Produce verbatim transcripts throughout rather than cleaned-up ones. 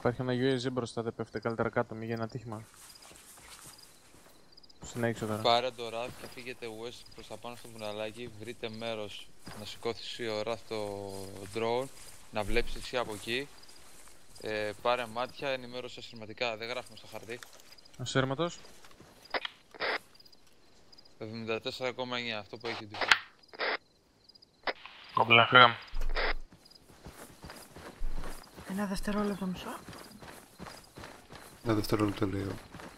Υπάρχει ένα γιου έι ζι μπροστά, δεν πέφτει καλύτερα κάτω, μην γίνει ένα τύχημα. Συνέχισε τώρα. Πάρε το ραφ και φύγετε west προς τα πάνω στο βουναλάκι, βρείτε μέρος να σηκώθει ο ραφ το drone, να βλέπεις εσύ από εκεί. Ε, πάρε μάτια, ενημέρωσε ασυρματικά, δεν γράφουμε στο χαρτί. Ασύρματος. εβδομήντα τέσσερα κόμμα εννιά, αυτό που έχει τύχει. Κομπλέ, φύγαμε. Ένα δευτερόλεπτο μισό. Ένα δευτερόλεπτο λέω.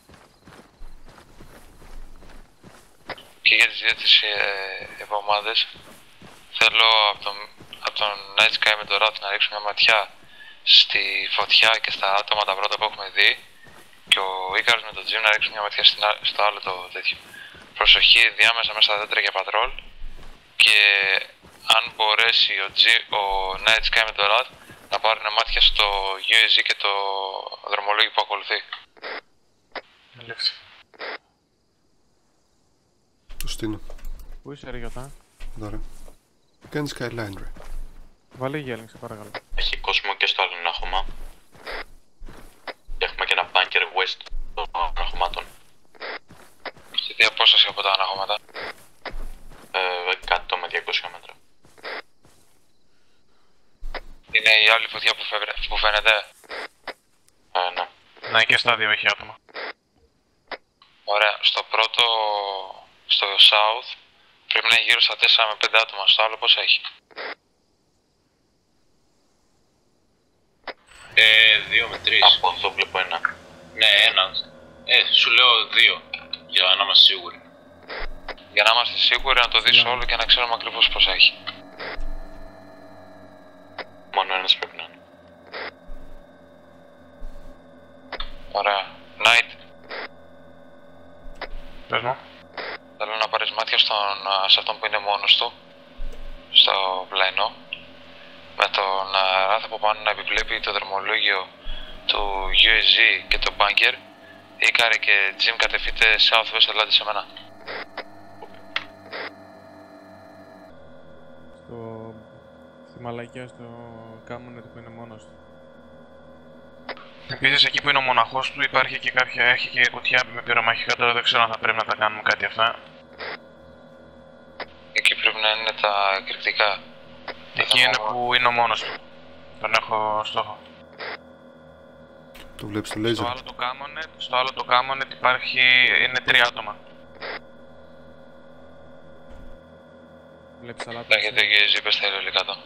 Και για τις δύο τις ε, εβδομάδες θέλω από τον, από τον Night Sky με το ράφι να ρίξω μια ματιά στη φωτιά και στα άτομα τα πρώτα που έχουμε δει και ο Ίκαρος με το Jim να ρίξουν μια ματιά στην, στο άλλο το τέτοιο. Προσοχή διάμεσα μέσα στα δέντρα για πατρόλ και αν μπορέσει ο, G, ο Night Sky με το ράφι να πάρουν μάτια στο γιου έι ζι και το δρομολόγιο που ακολουθεί. Ελεύθερη. Το στείνω. Πού είσαι ρε Γιώτα? Τώρα. Κάνει skyline ρε. Βάλε γέλινγκ σε παρακαλώ. Έχει κόσμο και στο άλλο ανάχωμα. Και έχουμε και ένα bunker west των αναχωμάτων. Σε τι απόσταση από τα αναχώματα? Ε, εκατό με διακόσια μέτρα. Είναι η άλλη φωτιά που, φεύρε, που φαίνεται. Ε, ναι. Ναι, και στα δύο έχει άτομα. Ωραία. Στο πρώτο, στο south, πρέπει να είναι γύρω στα τέσσερα με πέντε άτομα. Στο άλλο πόσα έχει? Ε, δύο με τρεις. Από εδώ βλέπω ένα. Ναι, ένα. Ε, σου λέω δύο, για να είμαστε σίγουροι. Για να είμαστε σίγουροι να το δεις Ναι. όλο και να ξέρουμε ακριβώς πόσα έχει. Μόνο ένας πρέπει να είναι. Ωραία. Night. Πες μου. Θέλω να πάρεις μάτια στον, σε αυτόν που είναι μόνος του. Στο πλαϊνό. Με τον Ράθ από πάνω να επιβλέπει το δρομολόγιο του γιου έι ζι και το bunker. Ίκαρε και Jim κατευθείτε southwest, ελάτε σε μένα. Στο... Στη μαλακία στο Κάμονετ που είναι μόνος του. Επίσης εκεί που είναι ο μοναχός του υπάρχει και κάποια, έχει και κουτιά με πυρομαχικά, τώρα δεν ξέρω αν θα πρέπει να τα κάνουμε κάτι αυτά. Εκεί πρέπει να είναι τα εκρηκτικά. Εκεί είναι που είναι ο μόνος του. Τον έχω στόχο. Το βλέπεις το Στο laser. άλλο το Κάμονετ, στο άλλο το Κάμονετ υπάρχει, είναι τρία άτομα. Βλέπεις αλάτα. Να έχετε γιου έι ζι, πες τα ηλιόλοι κάτω.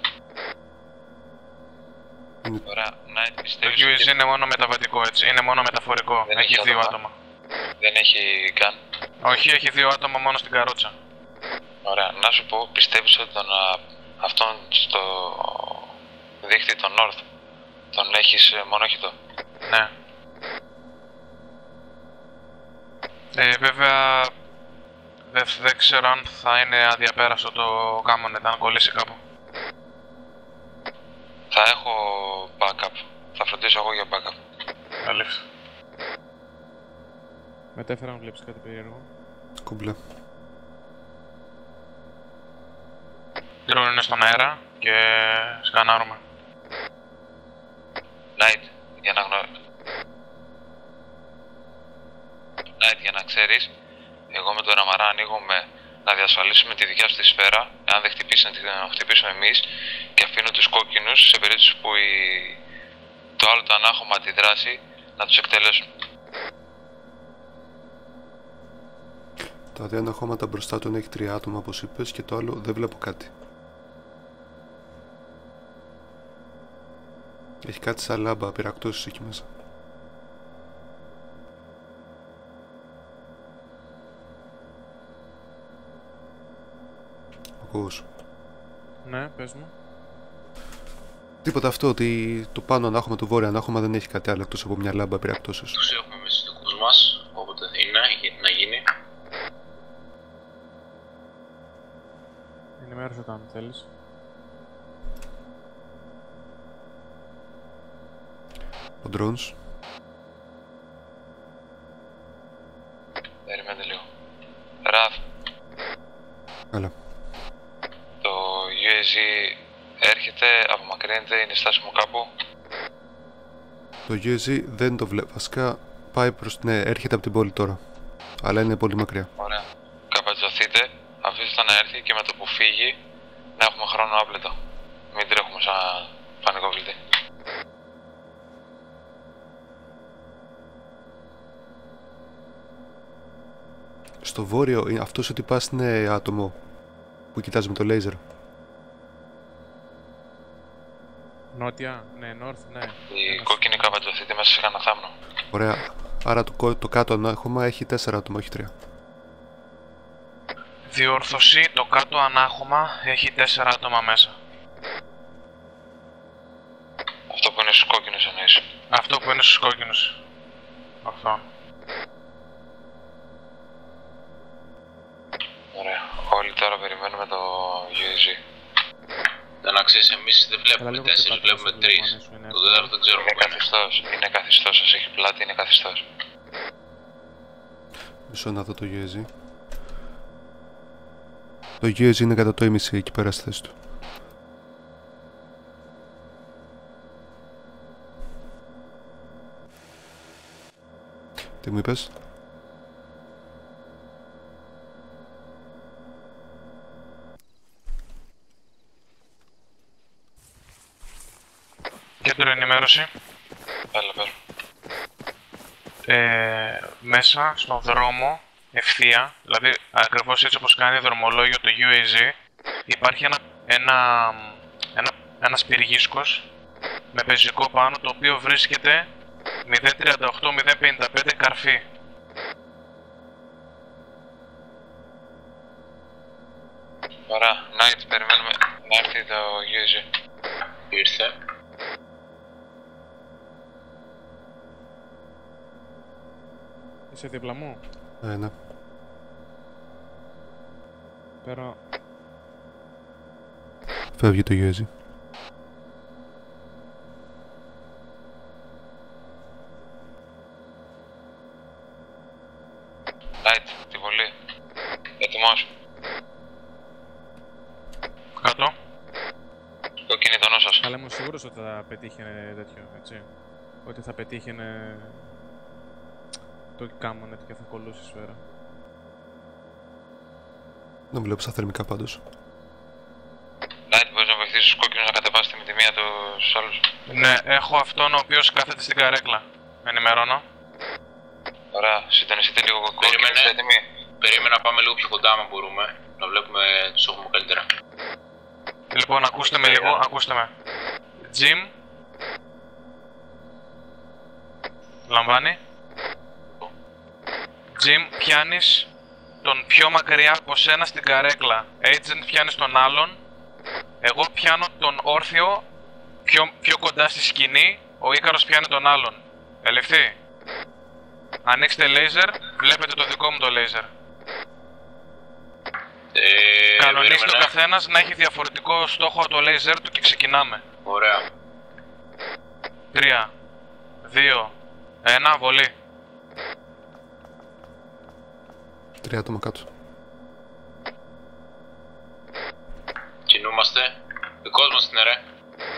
Είναι... Ωραία, Night Το πιστεύεις γιου έι ζι ότι είναι μόνο μεταβατικό έτσι, είναι μόνο μεταφορικό. Δεν Έχει έχει δύο άτομα. άτομα. δεν έχει καν. Όχι, έχει δύο άτομα μόνο στην καρότσα. Ωραία, να σου πω, πιστεύεις ότι τον, α, αυτόν στο δίχτυ τον North τον έχεις ε, μονόχυτο? Ναι. Ε, βέβαια, δεν δε ξέρω αν θα είναι αδιαπέραστο το Κάμονετ, αν κολλήσει κάπου. Θα έχω backup. Θα φροντίσω εγώ για backup. Αλήθεια. Μετέφερα να βλέπεις κάτι περίεργο. Κομπλέ. Drone είναι στον αέρα και σκανάρουμε. Night, για να γνω... Night, για να ξέρεις, εγώ με τον Ραμαρά ανοίγουμε να διασφαλίσουμε τη δικιά σου τη σφαίρα. Αν δεν χτυπήσει, να την χτυπήσουμε εμείς. Και αφήνω τους κόκκινους σε περίπτωση που η... το άλλο το ανάχωμα αντιδράσει να τους εκτελέσουν. Τα δύο αναχώματα μπροστά του έχει τρία άτομα όπως είπες και το άλλο δεν βλέπω κάτι. Έχει κάτι σαν λάμπα πυρακτώσεις εκεί μέσα. Ακούς. Ναι, πες μου. Τίποτα αυτό ότι το πάνω ανάχωμα, το βόρειο ανάχωμα δεν έχει κάτι άλλο εκτός από μια λάμπα πυρακτώσεις. Τους έχουμε μέσα στους δικούς μας, όποτε είναι να γίνει. Ενημέρωσε όταν θέλεις. Ο drones. Περιμένετε λίγο. Ραφ, Έλα. το γιου έι ζι έρχεται, απομακρύνεται, είναι στάσιμο κάπου. Το γιου ες τζι δεν το βλέπω. Βασικά πάει προς... Ναι, έρχεται από την πόλη τώρα. Αλλά είναι πολύ μακριά. Ωραία. Καβατζωθείτε, αφήστε να έρθει και με το που φύγει να έχουμε χρόνο άπλετο. Μην τρέχουμε σαν πανικοβλητή. Στο βόρειο, ε, αυτός ότι πας είναι άτομο που κοιτάζει με το λέιζερ. Νότια, ναι, north, ναι. Η Ένας- κόκκινη καβατζωθείτε μέσα σε κανένα θάμνο. Ωραία. Άρα το, κο- το κάτω ανάχωμα έχει τέσσερα άτομα, όχι τρία. Διόρθωση, το κάτω ανάχωμα έχει τέσσερα άτομα μέσα. Αυτό που είναι στους κόκκινους εννοείς. Αυτό που είναι στους κόκκινους. Αυτό. Ωραία. Όλοι τώρα περιμένουμε το γιου ες τζι. Δεν να ξέρεις, εμείς δεν Καλά, βλέπουμε λίγο τέσσερις, χτυπάτε βλέπουμε στο τρεις. τηλέφωνο σου, είναι Το τέταρτο δεν ξέρουμε Είναι πού είναι. καθιστός. Είναι καθιστός. Σας έχει πλάτη, είναι καθιστός. Μισό να δω το γιου ες τζι. Το γιου ες τζι είναι κατά το ίμιση εκεί πέρα στη θέση του. Τι μου είπες? Κέντρο ενημέρωση. Έλα, πέρα. Ε, μέσα στον δρόμο, ευθεία, δηλαδή ακριβώς έτσι όπως κάνει δρομολόγιο το γιου ες τζι, υπάρχει ένα, ένα, ένα, ένας πυργίσκος με πεζικό πάνω, το οποίο βρίσκεται μηδέν τριάντα οκτώ μηδέν πενήντα πέντε καρφί. Ωραία. Night, περιμένουμε να έρθει το γιου ες τζι. Ήρθε. Είσαι δίπλα μου. Ε, ναι. Πέρα. Φεύγει το γιου ες τζι. Night, τη βολή. Έτοιμος. Κάτω. Κόκκινη το νου σας. Αλλά είμαι σίγουρος ότι θα πετύχαινε τέτοιο, έτσι. Ότι θα πετύχαινε το κάμονετ και θα κολλούσε η σφαίρα. Δεν βλέπω στα θερμικά πάντως. Night, μπορείς να βοηθήσεις τους κόκκινους να κατεβάσετε με τη μία τους άλλους. Ναι, έχω αυτόν ο οποίος κάθεται στην καρέκλα. Ενημερώνω. Ωραία. Συντονιστείτε λίγο κόκκινοι. Περίμενε. Είστε έτοιμοι. Περίμενα να πάμε λίγο πιο κοντά αν μπορούμε. Να βλέπουμε τους έχουμε καλύτερα. Λοιπόν, ακούστε με λίγο, ακούστε με. Jim. Λαμβάνει. Jim, πιάνεις τον πιο μακριά από σένα στην καρέκλα. Agent, πιάνεις τον άλλον. Εγώ πιάνω τον όρθιο πιο, πιο κοντά στη σκηνή. Ο Ίκαρος πιάνει τον άλλον. Ελευθεί. Ανοίξτε laser, βλέπετε το δικό μου το laser. Ε, Κανονίστε ο περίμενε. καθένας να έχει διαφορετικό στόχο από το laser του και ξεκινάμε. Ωραία. Τρία, δύο, ένα, βολή. Τρία άτομα κάτω. Κινούμαστε. Δικός μας είναι ρε.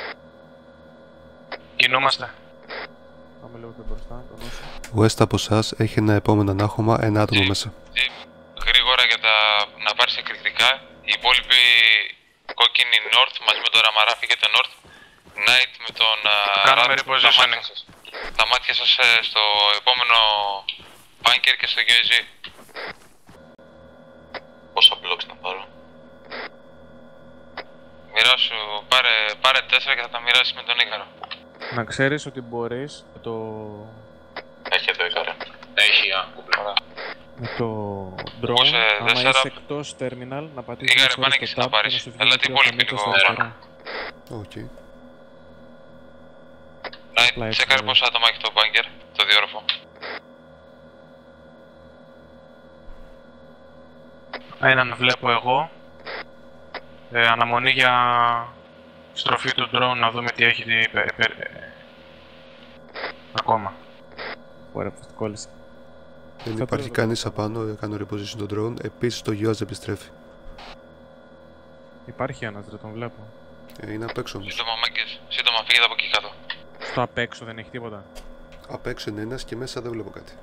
Κινούμαστε. Πάμε λίγο πιο μπροστά, τον όσο. West από εσάς έχει ένα επόμενο ανάχωμα, ένα άτομο μέσα. Jim, γρήγορα για τα... να πάρεις εκρηκτικά. Οι υπόλοιποι κόκκινοι North μαζί με τον Ραμαράφη και τον North. Night με τον... α, Κάνουμε Ράτ, τα repositioning. μάτια σας. Τα μάτια σας ε, στο επόμενο bunker και στο γιου ες τζι. Πόσα blocks να πάρω. Μοιράσου, πάρε, πάρε τέσσερα και θα τα μοιράσεις με τον Ίκαρο. Να ξέρεις ότι μπορείς με το, Έχει εδώ Ίκαρο. Έχει, α, κουμπλά. με το drone, Όπως, ε, άμα τέσσερα- είσαι εκτός terminal, να πατήσεις Ήγαρε, δύο πάνε φορές και εσύ το να tab και πάρεις. να σου βγει Έλα, ένα την τρία υπόλοιπη φανίτσα λίγο. στα Ωραία. αριστερά. Οκ. Night, έτσι, τσέκαρε ναι. πόσα άτομα έχει το bunker, το διόροφο. Έναν βλέπω εγώ. Ε, αναμονή για στροφή του drone να δούμε τι έχει δει, πε- πε- ε, ακόμα. Ωραία, που κόλλησε. Δεν Θα υπάρχει το- κανείς απάνω, κάνω reposition τον drone. Επίσης το γιου ες τζι επιστρέφει. Υπάρχει ένας, δεν τον βλέπω. Ε, είναι απ' έξω όμως. Σύντομα, μάγκες, σύντομα φύγετε από εκεί κάτω. Στο απ' έξω δεν έχει τίποτα. Απ' έξω είναι ένας και μέσα δεν βλέπω κάτι.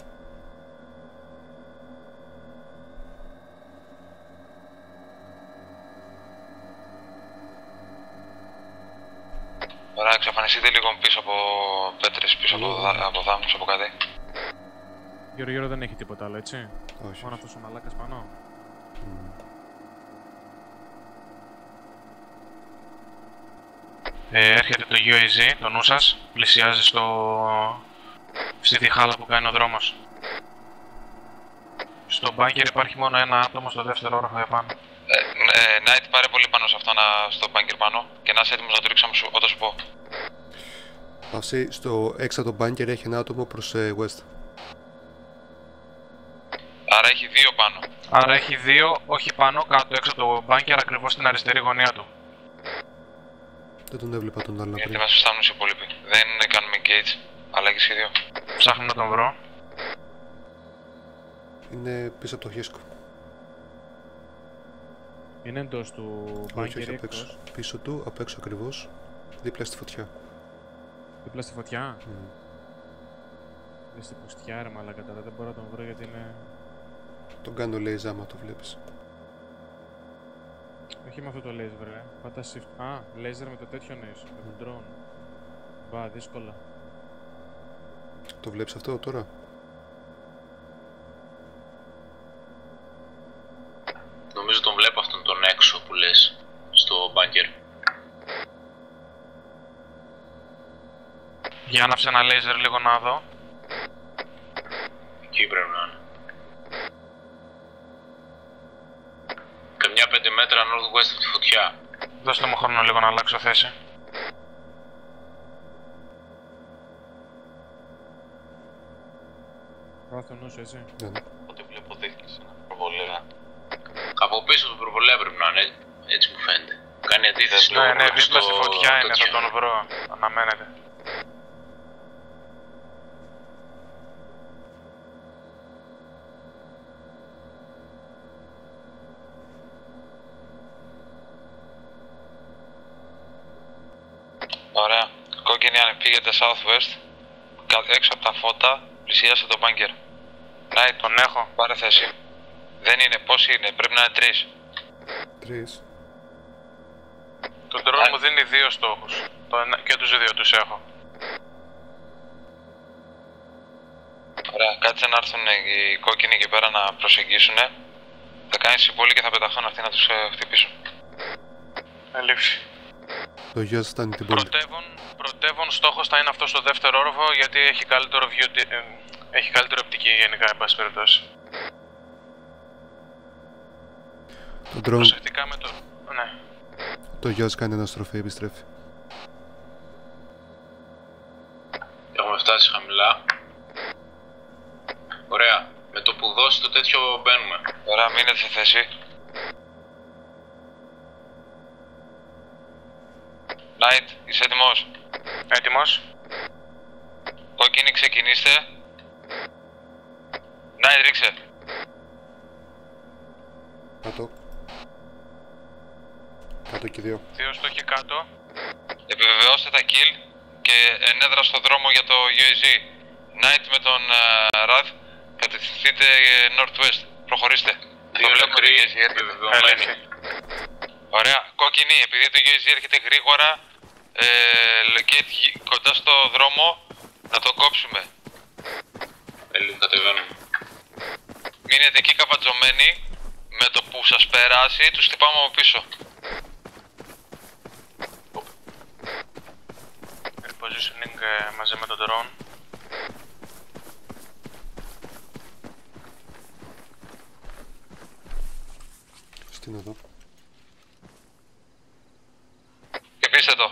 Ωραία, εξαφανιστείτε λίγο πίσω από πέτρες, πίσω από, δά, από δάμους, από κάτι. Γύρω γύρω δεν έχει τίποτα άλλο, έτσι. Όχι. Μόνο αυτός ο μαλάκας πάνω. Mm. Ε, έρχεται το γιου έι ζι, το νου σας, πλησιάζει στο... στη διχάλα που κάνει ο δρόμος. Στο μπάνκερ υπάρχει μόνο ένα άτομο στο δεύτερο όροφο επάνω. Ε, ε, Night, πάρε πολύ πάνω σε αυτό, να, στο bunker πάνω και να είσαι έτοιμος να το ρίξω σου, όταν σου πω. Παύση, στο έξω από το bunker έχει ένα άτομο προς ε, west. Άρα έχει δύο πάνω. Άρα έχει δύο, όχι πάνω, κάτω έξω από το μπάνκερ, ακριβώς στην αριστερή γωνία του. Δεν τον έβλεπα τον άλλο Γιατί πριν. μας φτάνουν οι υπόλοιποι. Δεν κάνουμε engage, αλλά έχει σχέδιο. Ψάχνω να τον βρω. Είναι πίσω από το χέσκο. Είναι εντός του Όχι, μπάνκερ όχι, ή απ' έξω. εκτός. Πίσω του, απ' έξω ακριβώς. Δίπλα στη φωτιά. Δίπλα στη φωτιά. Mm. Δεν στη πουστιά ρε μαλάκα τώρα, δεν μπορώ να τον βρω γιατί είναι... Τον κάνω λέει άμα το βλέπεις. Όχι με αυτό το laser ρε, πάτα shift. Α, laser με το τέτοιο εννοείς, με τον drone. Μπα, δύσκολα. Το βλέπεις αυτό τώρα? Νομίζω τον βλέπω αυτόν τον έξω που λες, στο bunker. Για άναψε ένα λέιζερ λίγο να δω. Εκεί πρέπει να είναι. Καμιά πέντε μέτρα northwest από τη φωτιά. Δώστε μου χρόνο λίγο να αλλάξω θέση. Βάθο νου σου, έτσι. Ναι, ναι. Ό,τι βλέπω δείχνεις ένα προβολέα. Από πίσω του προβολέα πρέπει να είναι, έτσι μου φαίνεται. Κάνει αντίθεση Ναι, ναι, στο- δίπλα στη φωτιά είναι, θα τέτοιο. τον βρω. Αναμένεται. Ωραία. Κόκκινη αν πήγαινε southwest, κα- έξω από τα φώτα, πλησίασε το bunker. Night, Τον έχω. πάρε θέση. Δεν είναι, πόσοι είναι, πρέπει να είναι τρεις. Τρεις. Το drone μου δίνει δύο στόχους. Το ένα- και τους δύο τους έχω. Ωραία, κάτσε να έρθουν οι κόκκινοι εκεί πέρα να προσεγγίσουνε. Θα κάνεις συμπόλη και θα πεταχθούν αυτοί να τους ε, χτυπήσουν. Ελήφθη. Το γιος φτάνει την πόλη. Πρωτεύον, πρωτεύον στόχος θα είναι αυτό στο δεύτερο όροφο γιατί έχει καλύτερο view, ε, έχει καλύτερη οπτική γενικά, εν πάση περιπτώσει. Το drone, Προσεκτικά με το... Ναι. το γιος κάνει αναστροφή, επιστρέφει. Έχουμε φτάσει χαμηλά. Ωραία. Με το που δώσει το τέτοιο μπαίνουμε. Ωραία, μείνετε σε θέση. Night, είσαι έτοιμος. Έτοιμος. Κόκκινοι, ξεκινήστε. Night, ρίξε. Κάτω. Κάτω και δύο. Δύο στόχοι κάτω. Επιβεβαιώστε τα kill και ενέδρα στο δρόμο για το γιου έι ζι. Night με τον uh, Rad, κατευθυνθείτε ε, northwest. Προχωρήστε. Δύο Το βλέπουμε το νεκροί, γιου έι ζι έρχεται. επιβεβαιωμένοι. Ελήφθη. Ωραία, κόκκινη, επειδή το γιου έι ζι έρχεται γρήγορα ε, locate γη- κοντά στο δρόμο, να το κόψουμε. Ελίβ, κατεβαίνουμε. Μείνετε εκεί καβατζωμένοι, με το που σας περάσει τους χτυπάμε από πίσω. Repositioning ε, μαζί με τον drone. Στην εδώ. Χτυπήστε το.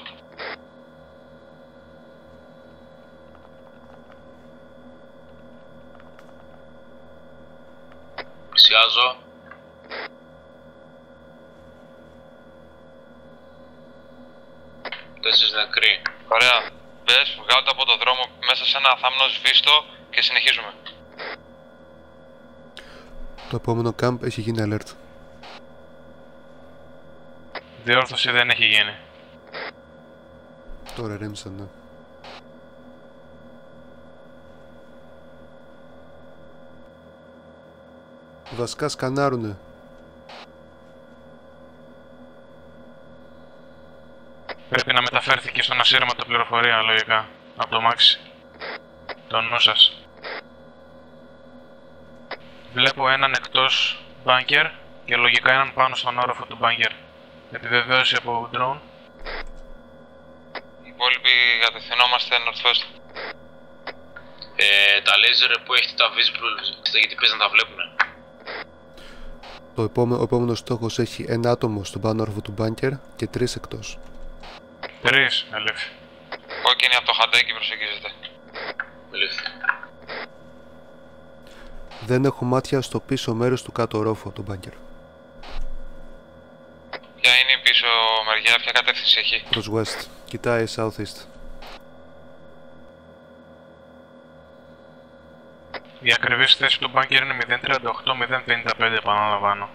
Πλησιάζω. Τέσσερις νεκροί. Ωραία. Μπες, βγάλτε από το δρόμο μέσα σε ένα θάμνο, σβήστο και συνεχίζουμε. Το επόμενο camp έχει γίνει alert. Διόρθωση δεν έχει γίνει. Τώρα ρέμισαν, ναι. Βασικά σκανάρουνε. Πρέπει να μεταφέρθηκε στον ασύρματο πληροφορία, λογικά, από το Μάξι. Το νου σας. Βλέπω έναν εκτός μπάνκερ και λογικά έναν πάνω στον όροφο του μπάνκερ. Επιβεβαίωση από drone. Οι υπόλοιποι κατευθυνόμαστε northwest. Ε, τα laser που έχετε τα visible, γιατί πες να τα βλέπουνε. Το επόμενο, ο επόμενος στόχος έχει ένα άτομο στον πάνω όροφο του μπάνκερ και τρεις εκτός. Τρεις, ελεύθερη. Κόκκινη από το χαντάκι προσεγγίζεται. Ελεύθερη. Δεν έχω μάτια στο πίσω μέρος του κάτω ορόφου του μπάνκερ. Ποια είναι η πίσω μεριά, ποια κατεύθυνση έχει? Προς west. Κοιτάει southeast. Η ακριβής θέση του μπάνκερ είναι μηδέν τριάντα οκτώ μηδέν πενήντα πέντε, επαναλαμβάνω.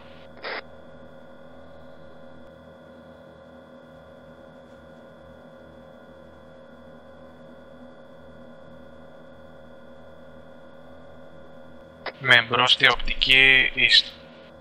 Με εμπρόστια οπτική east.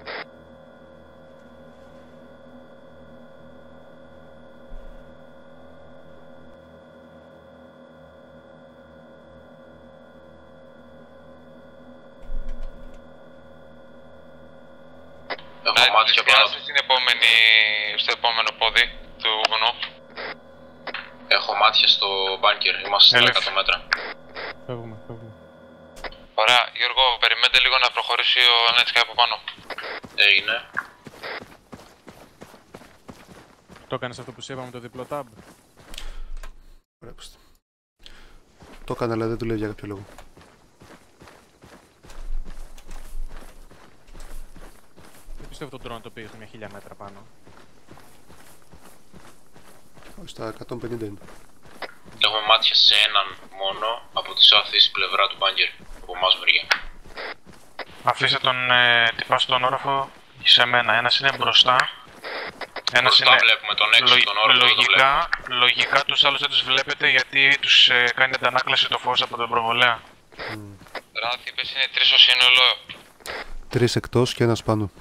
Έχω μάτια πάνω. Στην επόμενη, στο επόμενο πόδι του βουνού. Έχω μάτια στο bunker, είμαστε στα Έλευε. εκατό μέτρα. Φεύγουμε, φεύγουμε. Ωραία, Γιώργο, περιμένετε λίγο να προχωρήσει ο Netsky από πάνω. Έγινε. Το έκανες αυτό που σου είπαμε, το διπλό tab. Πρέπει. Το έκανα, αλλά δεν δουλεύει για κάποιο λόγο. Δεν πιστεύω τον drone το πήγε σε μια χίλια μέτρα πάνω. Όχι, στα εκατόν πενήντα είναι. Έχουμε μάτια σε έναν μόνο από τη southeast πλευρά του bunker. Από εμάς μεριά. Αφήστε τον ε, τυπά στον όροφο σε μένα. Ένας είναι μπροστά. Ένας Μπροστά είναι βλέπουμε τον έξω, λο- τον όροφο δεν τον βλέπουμε. λογικά, λογικά τους άλλους δεν τους βλέπετε γιατί τους ε, κάνει αντανάκλαση το φως από τον προβολέα. Ράθη, είπες είναι τρεις στο σύνολο. Τρεις εκτός και ένας πάνω.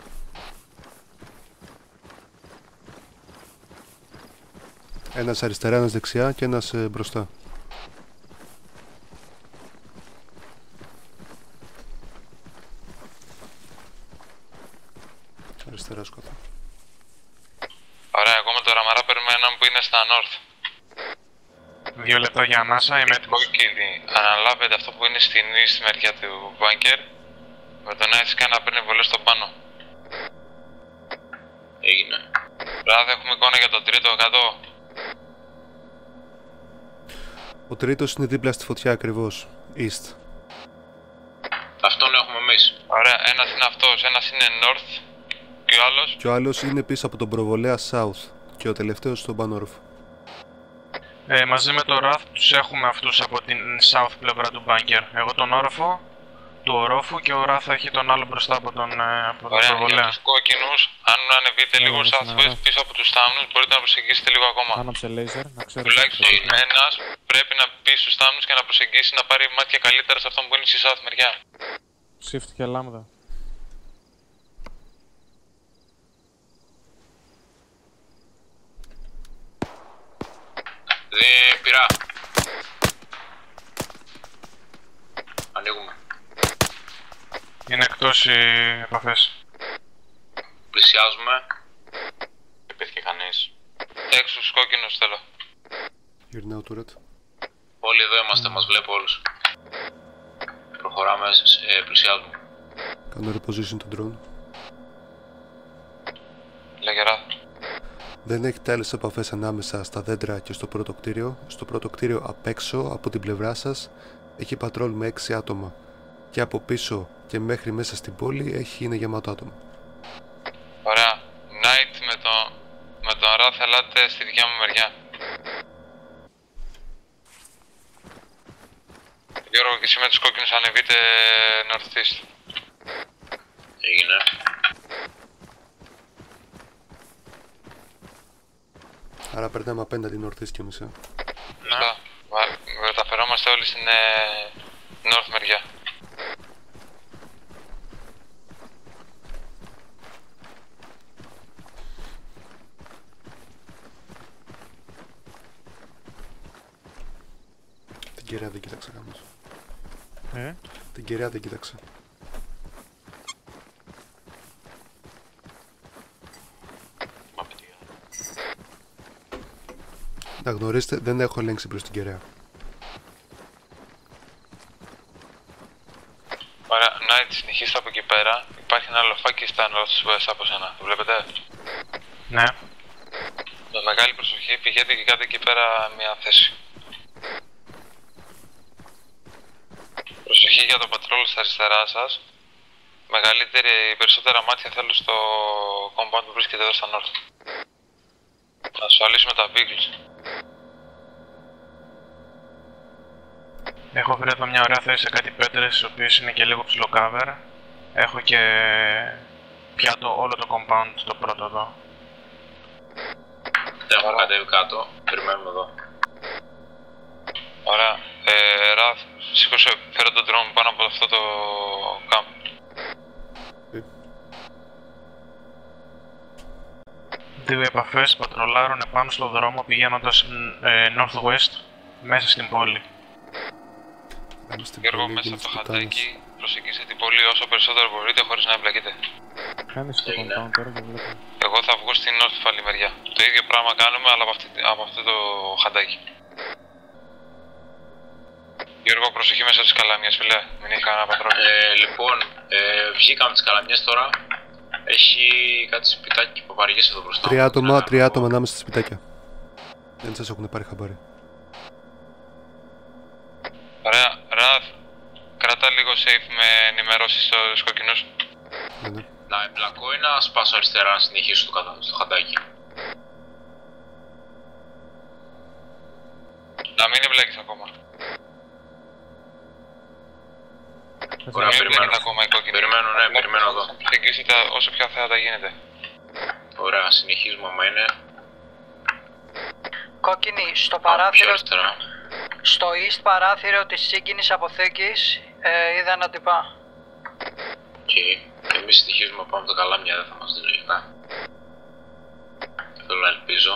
Ένας αριστερά, ένας δεξιά και ένας ε, μπροστά. Αριστερά σκοτώ. Ωραία, εγώ με το ραμαρά παίρνουμε έναν που είναι στα north. Δύο λεπτά για ανάσα, είμαι έτοιμος. Κόκκινη, αναλάβετε αυτό που είναι στην east μεριά του bunker. Με τον Netsky να παίρνει βολές στο πάνω. Έγινε. Ράθη, έχουμε εικόνα για τον τρίτο κάτω. Ο τρίτος είναι δίπλα στη φωτιά ακριβώς. East. Αυτόν έχουμε εμείς. Ωραία, ένας είναι αυτός, ένας είναι north. Και ο άλλος. Και ο άλλος είναι πίσω από τον προβολέα South. Και ο τελευταίος στον πάνω όροφο. Ε, μαζί με το Wrath τους έχουμε αυτούς από την south πλευρά του bunker. Εγώ τον όροφο του ορόφου και ο Wrath έχει τον άλλο μπροστά από τον, ε, από τον Ωραία, για προβολέα. τους κόκκινους, αν ανεβείτε Ναι, λίγο ναι, southwest ναι. πίσω από τους θάμνους, μπορείτε να προσεγγίσετε λίγο ακόμα. Άναψε laser, να ξέρω. Τουλάχιστον ένας πρέπει να μπει στους θάμνους και να προσεγγίσει να πάρει μάτια καλύτερα σε αυτόν που είναι στη south μεριά. Shift και λάμδα. Δεν πειρά. Ανοίγουμε. Είναι εκτός οι επαφές. Πλησιάζουμε. Δεν πέθηκε κανείς. Έξω στους κόκκινους θέλω. Γυρνάω του Red. Όλοι εδώ είμαστε, μας βλέπω όλους. Προχωράμε, ε, πλησιάζουμε. Κάνω reposition τον drone. Λέγε Ράθη. Δεν έχετε άλλες επαφές ανάμεσα στα δέντρα και στο πρώτο κτίριο. Στο πρώτο κτίριο απ' έξω από την πλευρά σας έχει πατρόλ με έξι άτομα. Και από πίσω και μέχρι μέσα στην πόλη έχει είναι γεμάτο άτομα. Ωραία. Night με το, με τον Ράθη, ελάτε στη δικιά μου μεριά. Γιώργο, και εσύ με τους κόκκινους ανεβείτε northeast. Έγινε. Άρα περνάμε απέναντι νορθής κι εμείς. ε. Σωστά. Μα- Μεταφερόμαστε όλοι στην ε, north μεριά. κεραία δεν κοίταξα κανείς. Ε, Την κεραία δεν κοίταξα. Να γνωρίζετε, δεν έχω ελέγξει προς την κεραία. Ωραία, Night, συνεχίστε από εκεί πέρα. Υπάρχει ένα λοφάκι στα Northwest από σένα. Το βλέπετε? Ναι. Με μεγάλη προσοχή πηγαίνετε και κάντε εκεί πέρα μια θέση. Προσοχή για το πατρόλ στα αριστερά σας. Μεγαλύτερη, περισσότερα μάτια θέλω στο compound που βρίσκεται εδώ στα North. Να ασφαλίσουμε τα vehicles. Έχω βρει εδώ μια ωραία θέση σε κάτι πέτρες, οι οποίες είναι και λίγο ψηλό cover. Έχω και πιάτο όλο το compound στο πρώτο εδώ. Έχω κατέβει κάτω, περιμένουμε εδώ. Ωραία. Ε, Ραθ, σήκωσε, φέρω τον drone πάνω από αυτό το camp. Δύο επαφές πατρολάρουν επάνω στο δρόμο πηγαίνοντας ε, northwest μέσα στην πόλη. Γιώργο, μέσα από το χαντάκι προσεγγίστε την πόλη όσο περισσότερο μπορείτε χωρίς να εμπλακείτε. κάνεις το Έγινε. compound τώρα και βλέπω. Εγώ θα βγω στην north μεριά. Το ίδιο πράγμα κάνουμε, αλλά από, αυτή, από αυτό το χαντάκι. Γιώργο, προσοχή μέσα στις καλάμιες, φίλε. Μην έχει κανένα πατρόλ. Ε, λοιπόν, ε, βγήκαμε τις καλαμιές τώρα. Έχει κάτι σπιτάκι παπαριές εδώ μπροστά. Τρία άτομα, Ένα τρία από- άτομα ανάμεσα στα σπιτάκια. Δεν σας έχουν πάρει χαμπάρι. Ωραία, Ραθ, κράτα λίγο safe με ενημερώσεις στους κοκκινούς. Ναι, ναι. Να εμπλακώ ή να σπάσω αριστερά να συνεχίσω στο, κατα... στο χαντάκι. Να μην εμπλέκεις ακόμα. Ωραία, Μην περιμένω. εμπλέκεις ακόμα οι κόκκινοι. Περιμένω, ναι, περιμένω εδώ. Εγγύσετε όσο πιο θέατα γίνεται. Ωραία, συνεχίζουμε άμα είναι. Κόκκινη, στο Πιο παράθυρο, αριστερά. στο east παράθυρο της σύγκινης αποθήκης ε, είδα ένα τυπά. Και εμείς συνεχίζουμε πάμε τα καλάμια, δεν θα μας δίνει λογικά. Θέλω να ελπίζω.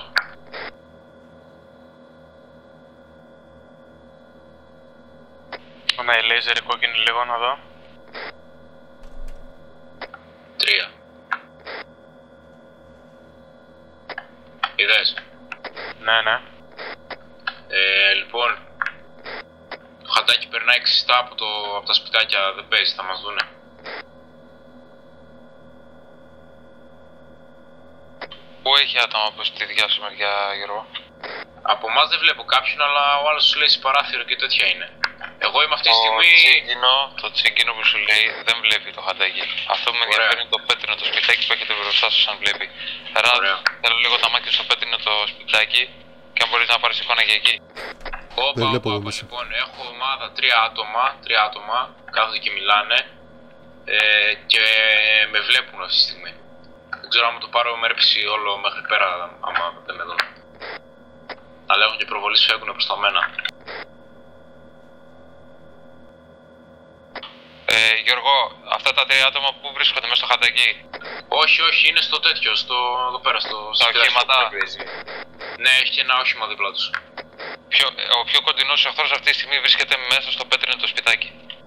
Ναι, η laser η κόκκινη λίγο να δω. Τρία. Είδες. Ναι, ναι. Ε, λοιπόν, το χαντάκι περνάει ξυστά από, το, από τα σπιτάκια, δεν παίζει, θα μας δούνε. Πού έχει άτομα από τη δικιά σου μεριά, Γιώργο? Από εμάς δεν βλέπω κάποιον, αλλά ο άλλος σου λέει σε παράθυρο και τέτοια είναι. Εγώ είμαι αυτή τη Το στιγμή... τσίγκινο, το τσίγκινο που σου λέει δεν βλέπει το χαντάκι. Αυτό που με Ωραία. ενδιαφέρει είναι το πέτρινο το σπιτάκι που έχετε μπροστά σας αν βλέπει. Ραντ, Ωραία. θέλω λίγο τα μάτια στο πέτρινο το σπιτάκι και αν μπορείς να πάρεις εικόνα και εκεί. Όπα, Δεν βλέπω όπα, εδώ όπα, μέσα. λοιπόν, έχω ομάδα τρία άτομα, τρία άτομα, κάθονται και μιλάνε ε, και με βλέπουν αυτή τη στιγμή. Δεν ξέρω αν το πάρω με έρψη όλο μέχρι πέρα, άμα δεν με δουν. Αλλά έχουν και προβολή σφέγγουν προς τα μένα. Ε, Γιώργο, αυτά τα τρία άτομα που βρίσκονται μέσα στο χαντάκι, Όχι, όχι, είναι στο τέτοιο, στο, εδώ πέρα, στο στα στη οχήματα, Ναι, έχει και ένα όχημα δίπλα τους. ποιο, ο πιο κοντινός εχθρός αυτή τη στιγμή βρίσκεται μέσα στο πέτρινο το σπιτάκι.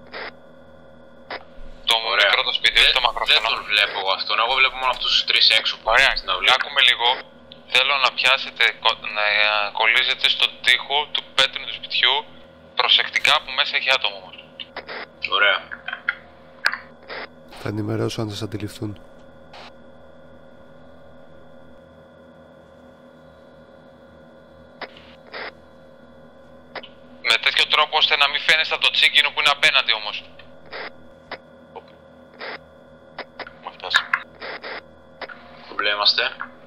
Το Ωραία. μικρό το σπίτι, όχι το Δεν, δεν μακρόφωνο. τον βλέπω εγώ αυτόν, εγώ βλέπω μόνο αυτούς τους τρεις έξω που Ωραία, είναι στην αυλή. άκουμε λίγο. Θέλω να πιάσετε, κο- να ε, κολλήσετε στον τοίχο του πέτρινου του σπιτιού προσεκτικά που μέσα έχει άτομο όμως. Ωραία. Θα ενημερώσω αν σας αντιληφθούν. Με τέτοιο τρόπο ώστε να μην φαίνεστε από το τσίγκινο που είναι απέναντι όμως. Μα φτάσει. Που είμαστε.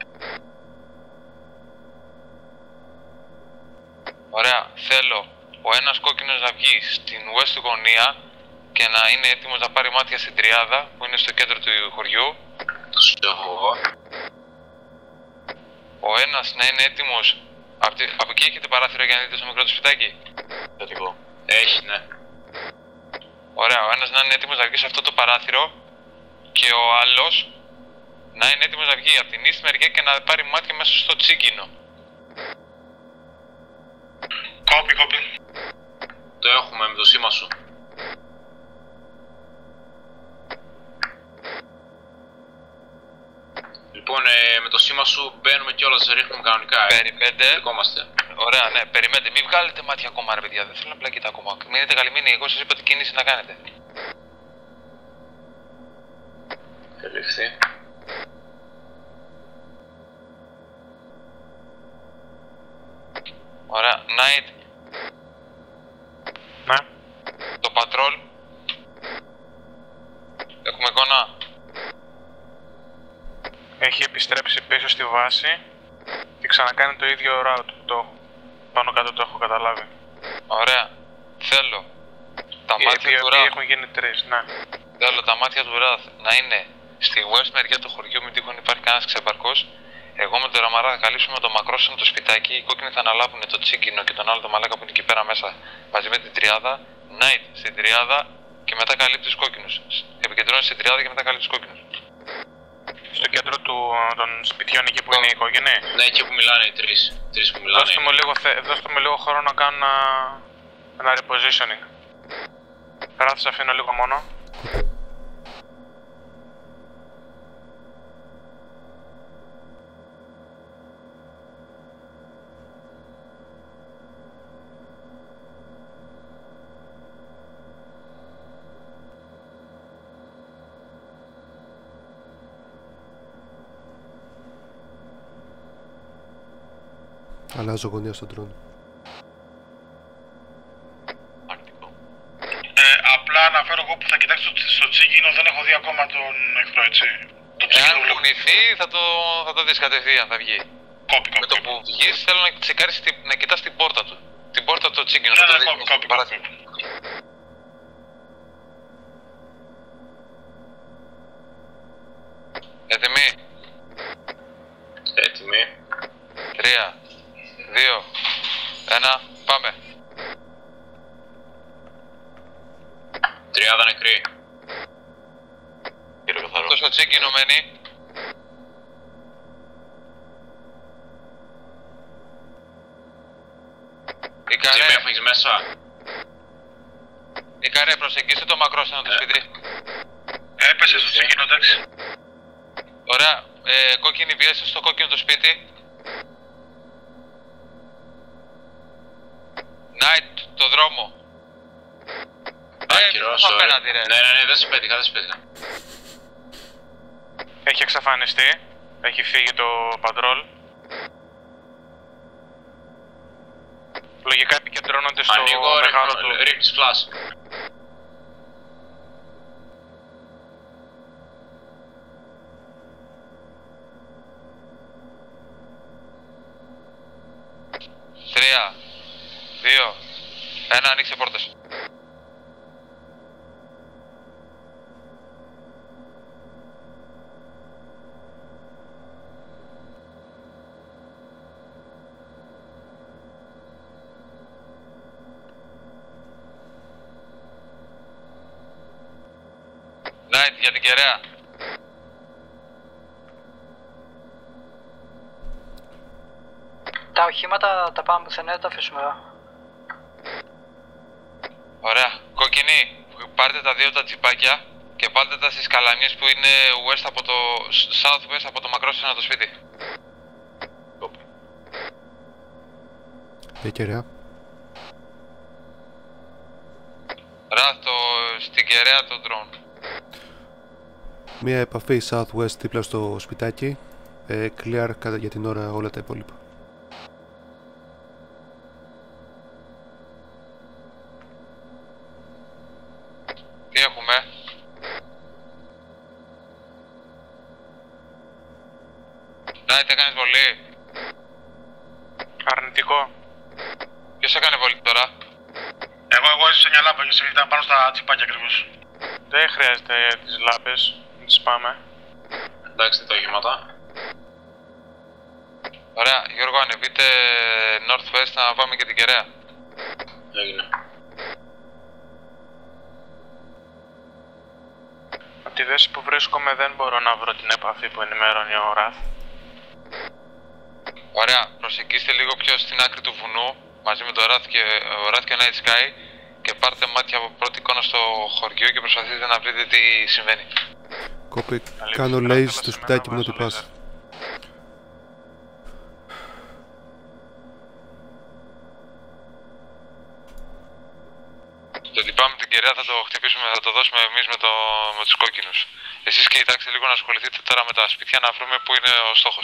Ωραία, θέλω ο ένας κόκκινος να βγει στην west γωνία και να είναι έτοιμος να πάρει μάτια στην τριάδα που είναι στο κέντρο του χωριού. Τους έχω εγώ. Ο ένας να είναι έτοιμος. Από, τη... από εκεί έχετε παράθυρο για να δείτε στο μικρό του σπιτάκι. Θετικό. Έχει, ναι. Ωραία, ο ένας να είναι έτοιμος να βγει σε αυτό το παράθυρο και ο άλλος να είναι έτοιμος να βγει από την ίστη μεριά και να πάρει μάτια μέσα στο τσίγκινο. Copy, copy. το σήμα σου. Λοιπόν, ε, με το σήμα σου μπαίνουμε κιόλας, ρίχνουμε κανονικά. Ε. Περιμένετε. Βρισκόμαστε. Ωραία, ναι, περιμένετε. Μην βγάλετε μάτια ακόμα, ρε παιδιά. Δεν θέλω να μπλακείτε ακόμα. Μείνετε καλυμμένοι. Εγώ σας είπα τι κίνηση να κάνετε. Ελήφθη. Ωραία, Night. Ναι. Το patrol. Έχουμε εικόνα. Έχει επιστρέψει πίσω στη βάση και ξανακάνει το ίδιο route που το έχω. Πάνω κάτω το έχω καταλάβει. Ωραία. Θέλω τα Οι μάτια του οποίοι Ραφ. έχουν γίνει τρεις, ναι. Θέλω τα μάτια του Ραφ να είναι στη west μεριά του χωριού, μην τυχόν υπάρχει κανένας ξεπαρκός. Εγώ με τον Ραμαρά θα καλύψουμε το μακρόσυνο το σπιτάκι. Οι κόκκινοι θα αναλάβουν το τσίγκινο και τον άλλο το μαλάκα που είναι εκεί πέρα μέσα μαζί με την τριάδα. Night στην τριάδα και μετά καλύπτει τους κόκκινους. Επικεντρώνει στην τριάδα και μετά καλύπτει τους κόκκινους. Στο κέντρο του, των σπιτιών εκεί που είναι οι κόκκινοι. Ναι, εκεί που μιλάνε οι τρεις. Τρεις που μιλάνε. Δώστε μου λίγο, θε... δώστε μου λίγο χρόνο να κάνω ένα, ένα repositioning. Ράφ, σας αφήνω λίγο μόνο. Αλλάζω γωνία στον drone. Ε, απλά αναφέρω εγώ που θα κοιτάξω στο, στο τσίκινο, δεν έχω δει ακόμα τον εχθρό, έτσι. Το Εάν τσίκινο κουνηθεί θα το, θα το δεις κατευθείαν, θα βγει. Κόπη, κόπη. Με το που βγεις θέλω να τσεκάρεις, τη, να κοιτάς την πόρτα του. Την πόρτα του τσίγκινο, Ναι, θα το ναι, δεις κόπη, στο κόπη, παράθυρο. κόπη. Έτοιμοι. Έτοιμοι. Τρία, δύο, ένα, πάμε. Τριάδα νεκρή. Κύριε καθαρό. Αυτό στο τσίγκινο μένει. Η Τι καρέ, με έφαγες μέσα. η καρέ προσεγγίσε το μακρόσυνο του Ναι. σπίτι. Έπεσε στο τσίκινο, εντάξει. Ωραία, ε, κόκκινη πιέση στο κόκκινο το σπίτι. Night, το δρόμο. Άκυρο, πού απέναντι, ρε. Ναι, ναι, ναι, δεν σε πέτυχα, δεν σε πέτυχα. Έχει εξαφανιστεί. Έχει φύγει το patrol. Λογικά επικεντρώνονται στο Ανοίγω, μεγάλο ρίχνω, του. ρίχνεις flash. Τρία, δύο, ένα, ανοίξε πόρτες. Night για την κεραία. Τα οχήματα τα πάμε πουθενά, δεν τα αφήσουμε εδώ. Ωραία. Κόκκινη, πάρτε τα δύο τα τσιπάκια και βάλτε τα στις καλαμιές που είναι west από το southwest από το μακρόσυνο το σπίτι. Για κεραία. Ραθ, το, στην κεραία το drone. Μία επαφή southwest δίπλα στο σπιτάκι. Ε, clear κατά για την ώρα όλα τα υπόλοιπα. Τι έχουμε? Night, έκανες βολή. Αρνητικό. Ποιος έκανε βολή τώρα? Εγώ, εγώ έσαι σε μια λάμπα και σε ήταν πάνω στα τσιπάκια ακριβώς. Δεν χρειάζεται τις λάμπες. Να τις πάμε. Εντάξει, τα οχήματα. Ωραία, Γιώργο, ανεβείτε northwest να πάμε και την κεραία. Έγινε. Από τη θέση που βρίσκομαι δεν μπορώ να βρω την επαφή που ενημέρωνε ο Ραφ. Ωραία, προσεγγίστε λίγο πιο στην άκρη του βουνού μαζί με το Ραφ και, ο Ραφ και ο Night Sky και πάρτε μάτια από πρώτη εικόνα στο χωριό και προσπαθείτε να βρείτε τι συμβαίνει. Κόπη, κάνω λέει στο σπιτάκι μου να του πας. Το λυπάμαι την κεραία θα το χτυπήσουμε, θα το δώσουμε εμείς με, το, με τους κόκκινους. Εσείς κοιτάξτε λίγο να ασχοληθείτε τώρα με τα σπίτια να βρούμε πού είναι ο στόχος.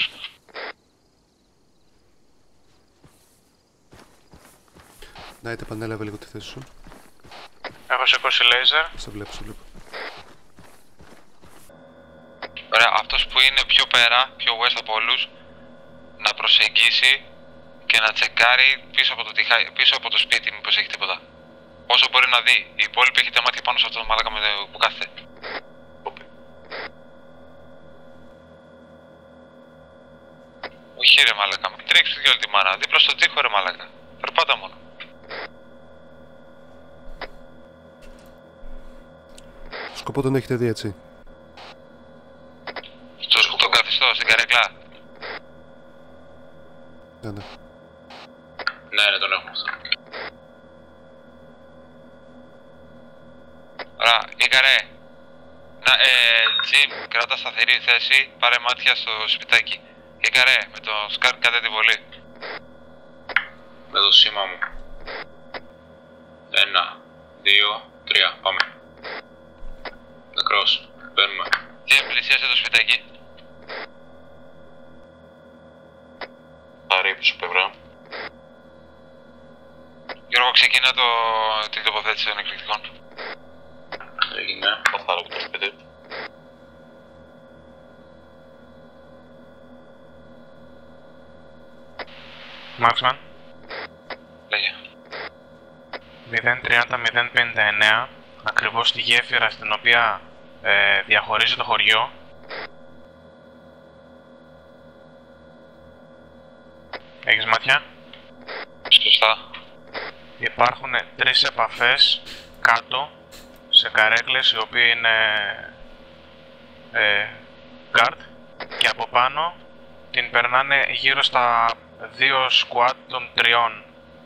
Να είτε πανέλαβε λίγο τη θέση σου. Έχω σηκώσει λέιζερ. Σε βλέπω, σε βλέπω. Ωραία, αυτός που είναι πιο πέρα, πιο west από όλους, να προσεγγίσει και να τσεκάρει πίσω από το, τυχά, πίσω από το σπίτι μήπως έχει τίποτα. Όσο μπορεί να δει. Οι υπόλοιποι έχετε μάτια πάνω σε αυτό το μαλάκα με το που κάθεται. Όχι ρε μαλάκα, μην τρέξεις για όλη τη μάνα. Δίπλα στον τοίχο ρε μαλάκα. Περπάτα μόνο. Σκοπό τον έχετε δει έτσι. Στο, τον καθιστό, στην καρέκλα. Ναι, ναι. Ναι, ναι, τον έχουμε αυτό. Ωραία, Ίκαρε. Να, ε, Τζιμ, κράτα σταθερή θέση, πάρε μάτια στο σπιτάκι. Ίκαρε, με το σκάρ κάτε τη βολή. Με το σήμα μου. Ένα, δύο, τρία, πάμε. Νεκρός, μπαίνουμε. Τζιμ, πλησίασε το σπιτάκι. Πάρε πίσω πλευρά. Γιώργο, ξεκινά το, την τοποθέτηση των εκρηκτικών. Έγινε. Καθάρα από το σπίτι. Μάρξμαν. Λέγε. μηδέν τριάντα μηδέν πενήντα εννέα, ακριβώς στη γέφυρα στην οποία ε, διαχωρίζει το χωριό. Έχεις μάτια? Σωστά. Υπάρχουν τρεις επαφές κάτω σε καρέκλες οι οποίοι είναι ε, guard και από πάνω την περνάνε γύρω στα δύο squad των τριών.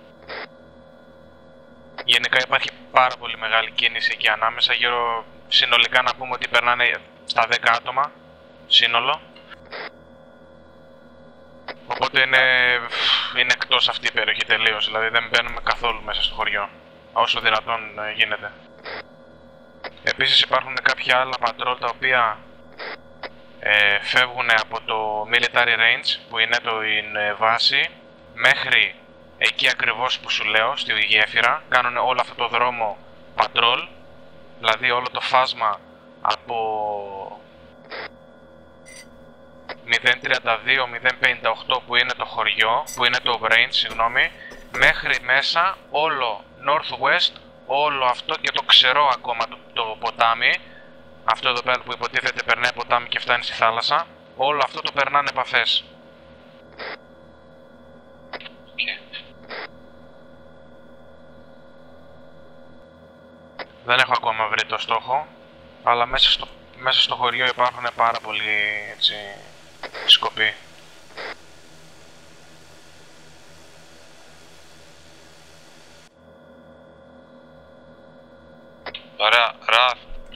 Γενικά υπάρχει πάρα πολύ μεγάλη κίνηση εκεί ανάμεσα, γύρω συνολικά να πούμε ότι περνάνε στα δέκα άτομα σύνολο. Οπότε είναι, είναι εκτός αυτή η περιοχή τελείως, δηλαδή δεν μπαίνουμε καθόλου μέσα στο χωριό, όσο δυνατόν γίνεται. Επίσης υπάρχουν κάποια άλλα patrol τα οποία ε, φεύγουν από το military range που είναι το είναι βάση μέχρι εκεί ακριβώς που σου λέω, στη γέφυρα, κάνουν όλο αυτό το δρόμο patrol, δηλαδή όλο το φάσμα από μηδέν τριάντα δύο μηδέν πενήντα οκτώ που είναι το χωριό, που είναι το range, συγγνώμη, μέχρι μέσα όλο northwest, όλο αυτό και το ξερό ακόμα το, το ποτάμι, αυτό εδώ πέρα που υποτίθεται περνάει ποτάμι και φτάνει στη θάλασσα, όλο αυτό το περνάνε επαφές. Okay. Δεν έχω ακόμα βρει το στόχο, αλλά μέσα στο, μέσα στο χωριό υπάρχουν πάρα πολλοί έτσι, σκοποί. Ωραία, Ραφ.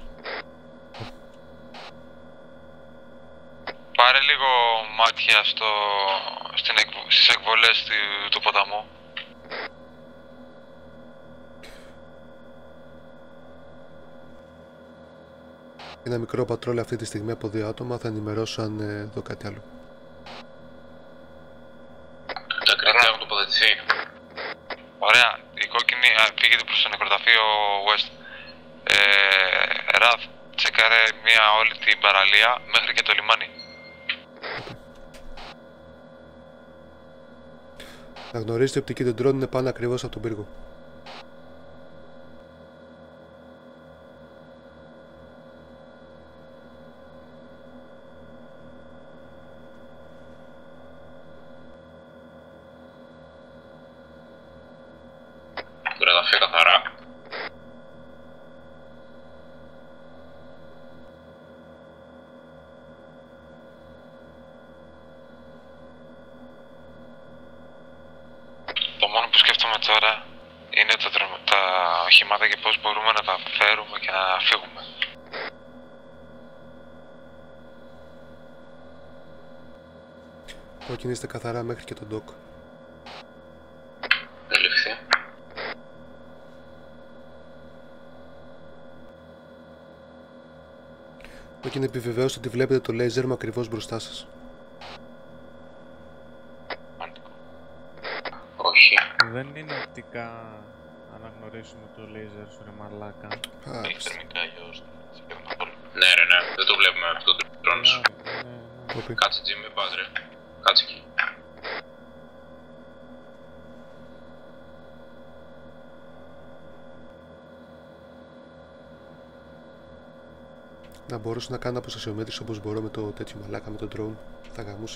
Πάρε λίγο μάτια στο, στην εκ, στις εκβολές του, του ποταμού. Ένα μικρό πατρόλ αυτή τη στιγμή από δύο άτομα, θα ενημερώσω αν ε, δω κάτι άλλο. Τα κριτικά έχουν τοποθετηθεί. Ωραία, η κόκκινη πήγεται προς το νεκροταφείο West. Ε, Ραφ, τσεκάρε μια όλη την παραλία μέχρι και το λιμάνι. Να γνωρίζετε ότι η οπτική των drone είναι πάνω ακριβώς από τον πύργο. Γραφεία καθαρά. Το μόνο που σκέφτομαι τώρα είναι τα, τα οχήματα και πώς μπορούμε να τα φέρουμε και να φύγουμε. Κοκκινήστε καθαρά μέχρι και τον ντοκ. Ελευθεί. Κόκκινη, επιβεβαίωστε ότι βλέπετε το λέιζερ μου ακριβώς μπροστά σας. Όχι. Δεν είναι οπτικά αναγνωρίσουμε το λέιζερ σου, ρε μαλάκα. Έχει θερμικά γιος. Ναι ρε ναι, δεν το βλέπουμε αυτό το τρόνο σου. Κόπη. Κάτσε Τζιμ, μην πας ρε. Κάτσε εκεί. Να μπορούσα να κάνω αποστασιομέτρηση όπως μπορώ με το τέτοιο μαλάκα με το drone. Θα γαμούσε.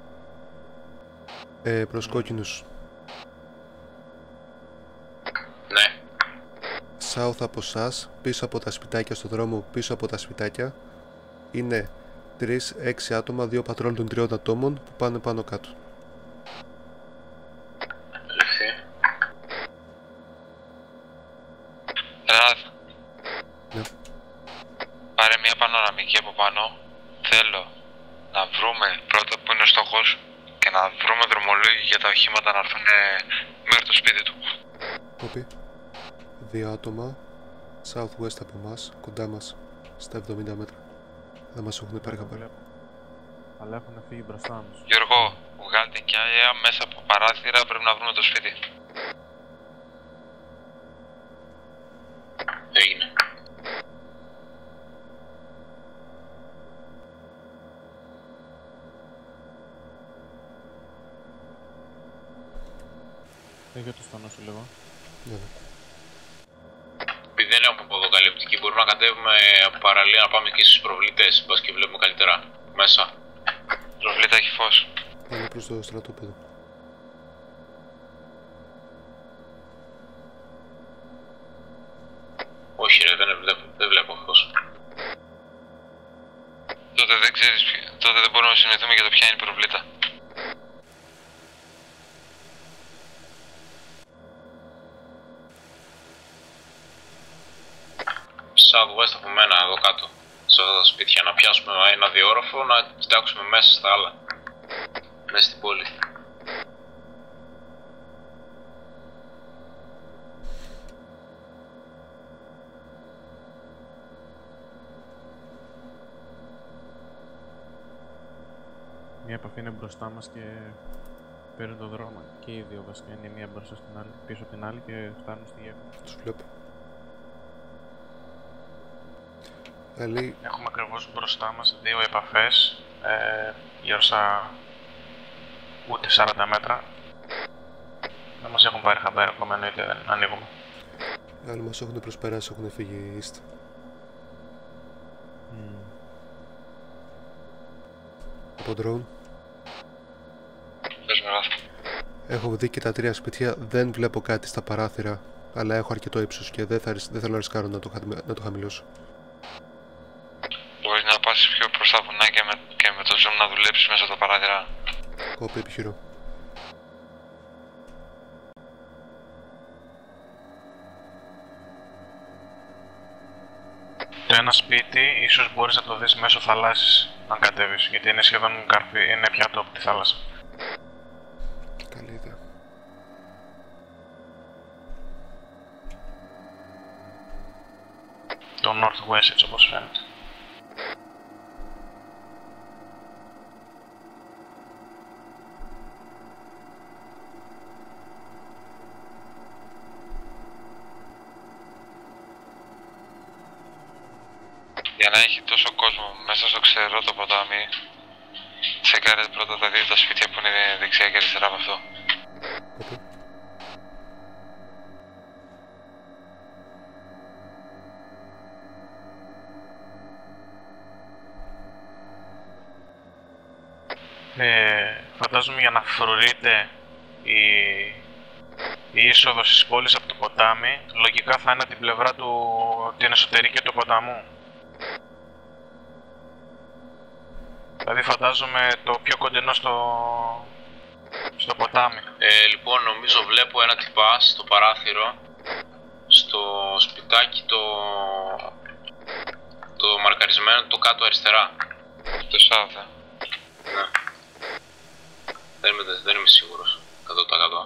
Ε, προς κόκκινους. Ναι. South από σας, πίσω από τα σπιτάκια, στο δρόμο πίσω από τα σπιτάκια, είναι τρεις έξι άτομα, δύο πατρόλ των τριών ατόμων που πάνε πάνω κάτω. Ελευθεί. Ραδ. Ναι. Πάρε μια πανοραμική από πάνω. Θέλω να βρούμε πρώτα που είναι ο στόχος και να βρούμε δρομολόγιο για τα οχήματα να έρθουν μέχρι το σπίτι του. Κόπη. Δύο άτομα southwest από εμάς, κοντά μας, στα εβδομήντα μέτρα. Δεν μας έχουν πάρει χαμπάρι. Αλλά έχουν φύγει μπροστά μας. Γιώργο, βγάλτε κι αέα μέσα από παράθυρα, πρέπει να βρούμε το σπίτι. Έγινε. Έχει το στανό σου λίγο. Ναι, ναι. Επειδή δεν έχουμε αποδοκαλυπτική, μπορούμε να κατέβουμε από παραλία να πάμε εκεί στους προβλήτες, μπας και βλέπουμε καλύτερα μέσα. Προβλήτα έχει φως. Πάμε προς το στρατόπεδο. Όχι ρε, δεν, δεν, δεν βλέπω φως. Τότε δεν ξέρεις, τότε δεν μπορούμε να συνηθούμε για το ποια είναι η προβλήτα. Southwest από μένα εδώ κάτω, σε αυτά τα σπίτια, να πιάσουμε ένα διόροφο, να κοιτάξουμε μέσα στα άλλα, μέσα στην πόλη. Μια επαφή είναι μπροστά μας και παίρνουν το δρόμο. Και οι δύο βασικά είναι μία μπροστά στην άλλη, πίσω από την άλλη και φτάνουν στη γέφυρα. Τους βλέπω. Καλή. Έχουμε ακριβώς μπροστά μας δύο επαφές, ε, γύρω στα ούτε σαράντα μέτρα. Δεν μας έχουν πάρει χαμπάρι ακόμα, εννοείται δεν ανοίγουμε. Οι άλλοι μας έχουν προσπεράσει, έχουν φύγει east. Mm. Από drone. Πες με λάθος. Έχω δει και τα τρία σπίτια, δεν βλέπω κάτι στα παράθυρα, αλλά έχω αρκετό ύψος και δεν, θα, δεν θέλω να ρισκάρω να το, χα- να το χαμηλώσω. Μπορείς να πας πιο προς τα βουνά και με, και με το zoom να δουλέψεις μέσα από τα παράθυρα. Κόπη, επιχειρώ. Το ένα σπίτι ίσως μπορείς να το δεις μέσω θαλάσσης, αν κατέβεις, γιατί είναι σχεδόν καρφί, είναι πιάτο από τη θάλασσα. Καλή ιδέα. Το Northwest έτσι όπως φαίνεται. Για να έχει τόσο κόσμο μέσα στο ξερό το ποτάμι, τσεκάρε πρώτα τα δύο τα σπίτια που είναι δεξιά και αριστερά από αυτό. Κόπη. Ε, φαντάζομαι για να φρουρείται η, η είσοδος της πόλης από το ποτάμι, λογικά θα είναι την πλευρά του, την εσωτερική του ποταμού. Δηλαδή φαντάζομαι το πιο κοντινό στο, Στο ποτάμι. Ε, λοιπόν, νομίζω βλέπω ένα τυπά στο παράθυρο, στο σπιτάκι το, το μαρκαρισμένο, το κάτω αριστερά. Το south, ε. Ναι. Δεν είμαι, δεν είμαι σίγουρος, εκατό τοις εκατό.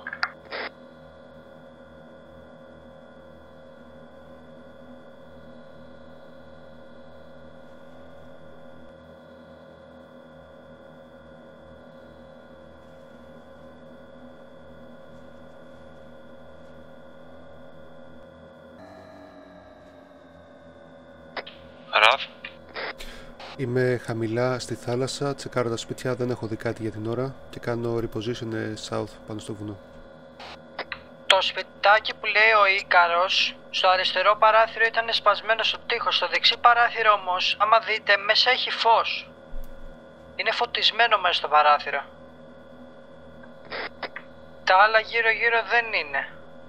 Ραθ. Είμαι χαμηλά στη θάλασσα, τσεκάρω τα σπίτια, δεν έχω δει κάτι για την ώρα και κάνω reposition south πάνω στο βουνό. Το σπιτάκι που λέει ο Ίκαρος, στο αριστερό παράθυρο ήταν σπασμένο στο τοίχος. Στο δεξί παράθυρο όμως, άμα δείτε, μέσα έχει φως. Είναι φωτισμένο μέσα στο παράθυρο. Τα άλλα γύρω γύρω δεν είναι.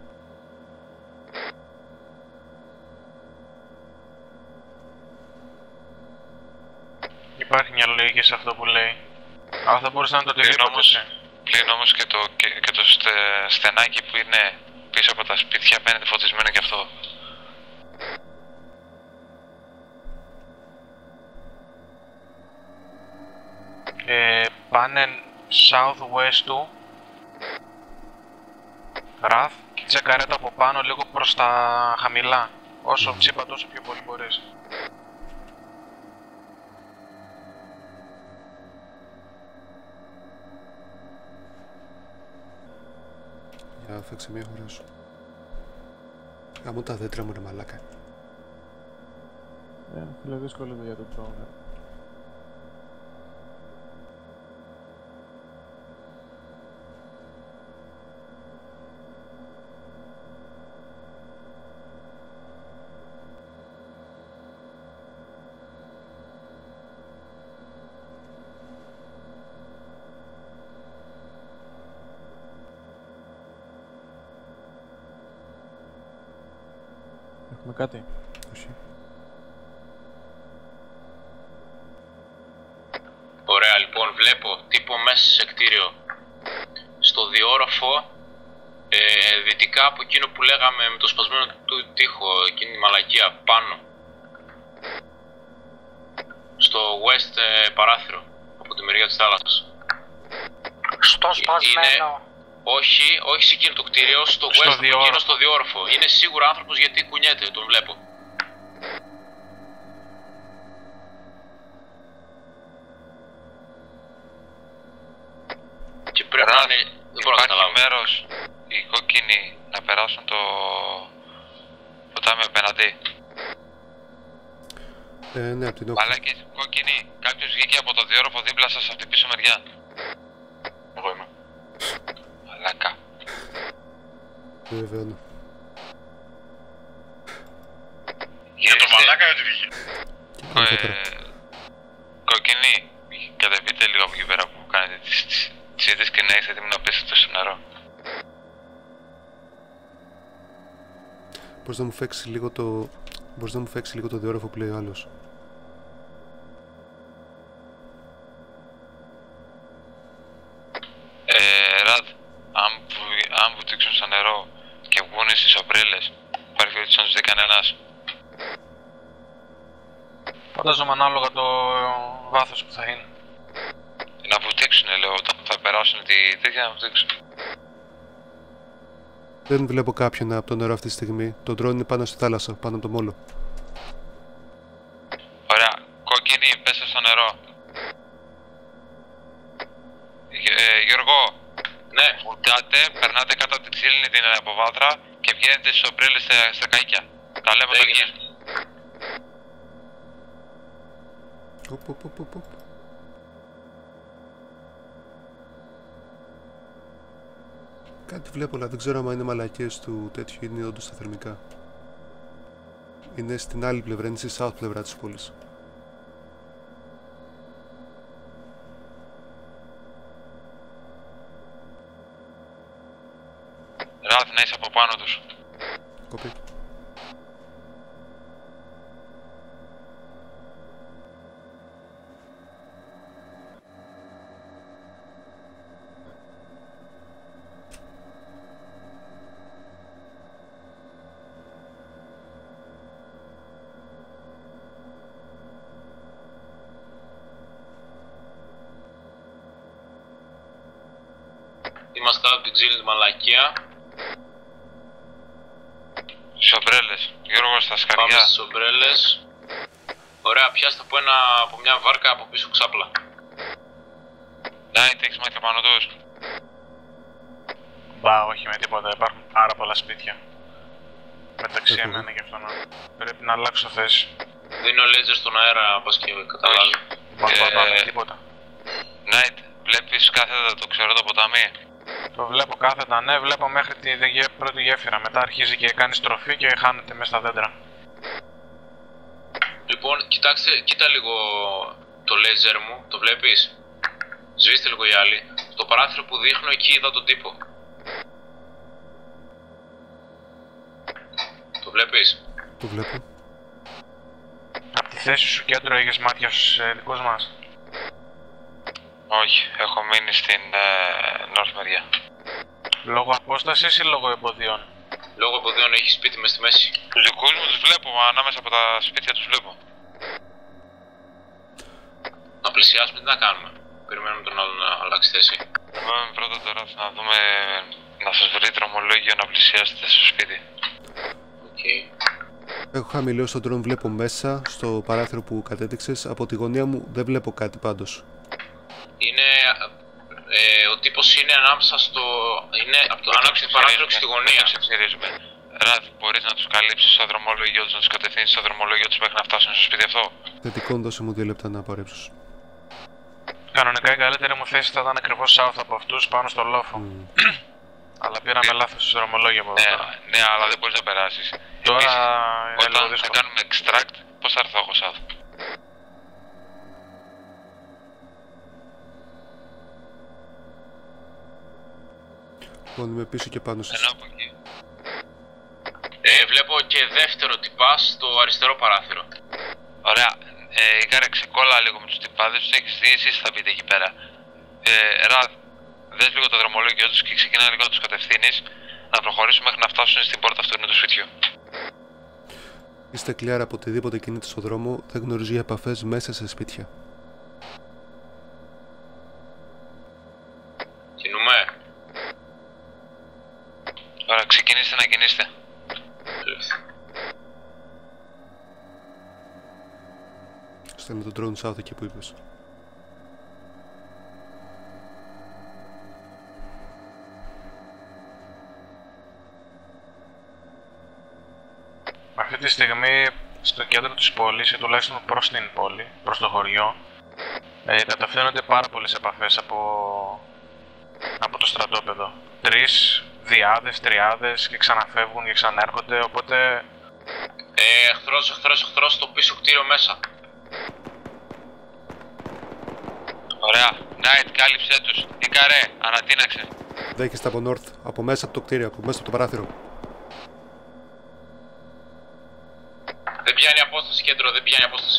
Υπάρχει μια λογική σε αυτό που λέει. Αλλά θα μπορούσε να είναι το Πλην οτιδήποτε. όμως, πλην όμως και το, και, και το στε, στενάκι που είναι πίσω από τα σπίτια φαίνεται φωτισμένο και αυτό. Ε, πάνε southwest του Ραθ και τσεκαρέ το από πάνω λίγο προς τα χαμηλά. Όσο τσίπα τόσο πιο πολύ μπορείς. Για φέξε μια χώρα σου. Γάμω τα δέντρα μου, ρε μαλάκα. Ε, φίλε, δύσκολη δουλειά του drone. Έχουμε κάτι? Όχι. Ωραία, λοιπόν, βλέπω τύπο μέσα σε κτίριο. Στο διόροφο, ε, δυτικά από εκείνο που λέγαμε με το σπασμένο του τοίχο, εκείνη η μαλακία, πάνω. Στο west ε, παράθυρο, από τη μεριά της θάλασσας. Στο σπασμένο. Είναι... Όχι, όχι σε εκείνο το κτίριο, στο Στο west, από διόροφο. εκείνο στο διόροφο. Είναι σίγουρα άνθρωπος γιατί κουνιέται, τον βλέπω. Και πρέπει να είναι... Δεν μπορώ να Υπάρχει καταλάβω. μέρος οι κόκκινοι να περάσουν το ποτάμι απέναντι. Ε, ναι, από την όχθη. Μαλάκες, κόκκινοι, κάποιος βγήκε από το διόροφο δίπλα σας από την πίσω μεριά. Εγώ είμαι. Μαλάκα. Δεν βεβαιώνω. Για το μαλάκα δεν βγήκε. Ε, κόκκινοι, κατεβείτε λίγο από εκεί πέρα που κάνετε τις, τις, τις ίδιες και να είστε έτοιμοι να πέσετε στο νερό. Μπορείς να μου φέξεις λίγο το... Μπορείς να μου φέξεις λίγο το διόροφο που λέει ο άλλος. Ε, Ραντ, αν, βου- αν βουτήξουν στο νερό και βγουν στις ομπρέλες, υπάρχει περίπτωση να τους δει κανένας. Φαντάζομαι ανάλογα το βάθος που θα είναι. Να βουτήξουν, λέω, όταν θα περάσουν τη τέτοια να βουτήξουν. Δεν βλέπω κάποιον από το νερό αυτή τη στιγμή. Το drone είναι πάνω στη θάλασσα, πάνω από το μόλο. Ωραία, κόκκινοι, πέστε στο νερό. Ε, Γιώργο, Ναι, βουτάτε, περνάτε κάτω από τη ξύλινη την αποβάθρα και βγαίνετε στις ομπρέλες στα, στα καϊκιά. Τα λέμε όταν έγινε. βγαίνει. Οπ, οπ, οπ, οπ, οπ. Κάτι βλέπω, αλλά δεν ξέρω αν είναι μαλακίες του τέτοιου ή είναι όντως τα θερμικά. Είναι στην άλλη πλευρά, είναι στη south πλευρά της πόλης. Ραθ, να είσαι από πάνω τους. Κοπή. Είμαστε κάτω από την ξύλινη μαλακία. Στις ομπρέλες. Γιώργο, στα σκαριά. Πάμε στις ομπρέλες. Ωραία, πιάστε από, ένα, από μια βάρκα από πίσω ξάπλα. Night, έχεις μάτια πάνω τους. Μπα, όχι με τίποτα, υπάρχουν πάρα πολλά σπίτια. Μεταξύ εμένα και αυτόν. Πρέπει να αλλάξω θέση. Δίνω λέιζερ στον αέρα, πας και καταλάβει. Μπα, μπα, μπα, με τίποτα. Night, βλέπεις κάθετα το ξερό το ποτάμι. Το βλέπω κάθετα, ναι, βλέπω μέχρι τη πρώτη γέφυρα. Μετά αρχίζει και κάνει στροφή και χάνεται μέσα στα δέντρα. Λοιπόν, κοιτάξτε, κοίτα λίγο το λέιζερ μου, το βλέπεις. Σβήστε λίγο οι άλλοι. Το παράθυρο που δείχνω εκεί είδα τον τύπο. Το βλέπεις. Το βλέπω. Από τη θέση σου κέντρο έχεις μάτια στους ε, δικούς μας. Όχι, έχω μείνει στην ε, North μεριά. Λόγω απόστασης ή λόγω εμποδίων? Λόγω εμποδίων έχει σπίτι μες στη μέση. Τους δικούς μου τους βλέπω, ανάμεσα από τα σπίτια τους βλέπω. Να πλησιάσουμε, τι να κάνουμε. Περιμένουμε τον άλλο να αλλάξει θέση. Θα πάμε πρώτα τώρα να δούμε, να σας βρει δρομολόγιο να πλησιάσετε στο σπίτι. Οκ. Okay. Έχω χαμηλώσει τον drone, βλέπω μέσα στο παράθυρο που κατέδειξες. Από τη γωνία μου δεν βλέπω κάτι πάντως. Είναι... Ε, ο τύπος είναι ανάμεσα στο... είναι από το ανάμεσα στο παράθυρο και στη γωνία. Δεν το ξεψηρίζουμε. Ραδ, μπορείς να τους καλύψεις στο δρομολόγιο τους, να τους κατευθύνεις στο δρομολόγιο τους μέχρι να φτάσουν στο σπίτι αυτό. Θετικό, δώσε μου δύο λεπτά να απορρέψω. Κανονικά η καλύτερη μου θέση θα ήταν ακριβώς south από αυτούς, πάνω στο λόφο. Mm. Αλλά πήραμε Ναι. λάθος στο δρομολόγιο από εδώ. Ναι, τώρα. ναι, αλλά δεν μπορείς να περάσεις. Τώρα Επίσης, είναι λίγο όταν θα δύσκολο. κάνουμε extract, πώς θα έρθω εγώ south. Λοιπόν, είμαι πίσω και πάνω σας. Ενώ από εκεί. Ε, βλέπω και δεύτερο τυπά στο αριστερό παράθυρο. Ωραία. Ε, Ίκαρε, ξεκόλα λίγο με τους τυπάδες, τους έχεις δει, εσείς θα μπείτε εκεί πέρα. Ε, Ραδ, δες λίγο το δρομολόγιο τους και ξεκινά λίγο να τους κατευθύνεις να προχωρήσουμε μέχρι να φτάσουν στην πόρτα αυτού του σπιτιού. Είστε κλειάρα από οτιδήποτε κινείται στο δρόμο, δεν γνωρίζω για επαφές μέσα σε σπίτια. Κινούμε. Ωραία, ξεκινήστε να κινείστε. Στέλνω τον drone south εκεί που είπες. Αυτή τη στιγμή στο κέντρο της πόλης ή τουλάχιστον προς την πόλη, προς το χωριό, ε, κατευθύνονται πάρα πολλές επαφές από, από το στρατόπεδο. Τρεις, διάδες, τριάδες και ξαναφεύγουν και ξανέρχονται, οπότε... Ε, εχθρός, εχθρός, εχθρός στο πίσω κτίριο μέσα. Ωραία. Night, κάλυψέ τους. Ίκαρε, ανατείναξε. Δέχεστε από north, από μέσα από το κτίριο, από μέσα από το παράθυρο. Δεν πιάνει απόσταση κέντρο, δεν πιάνει απόσταση.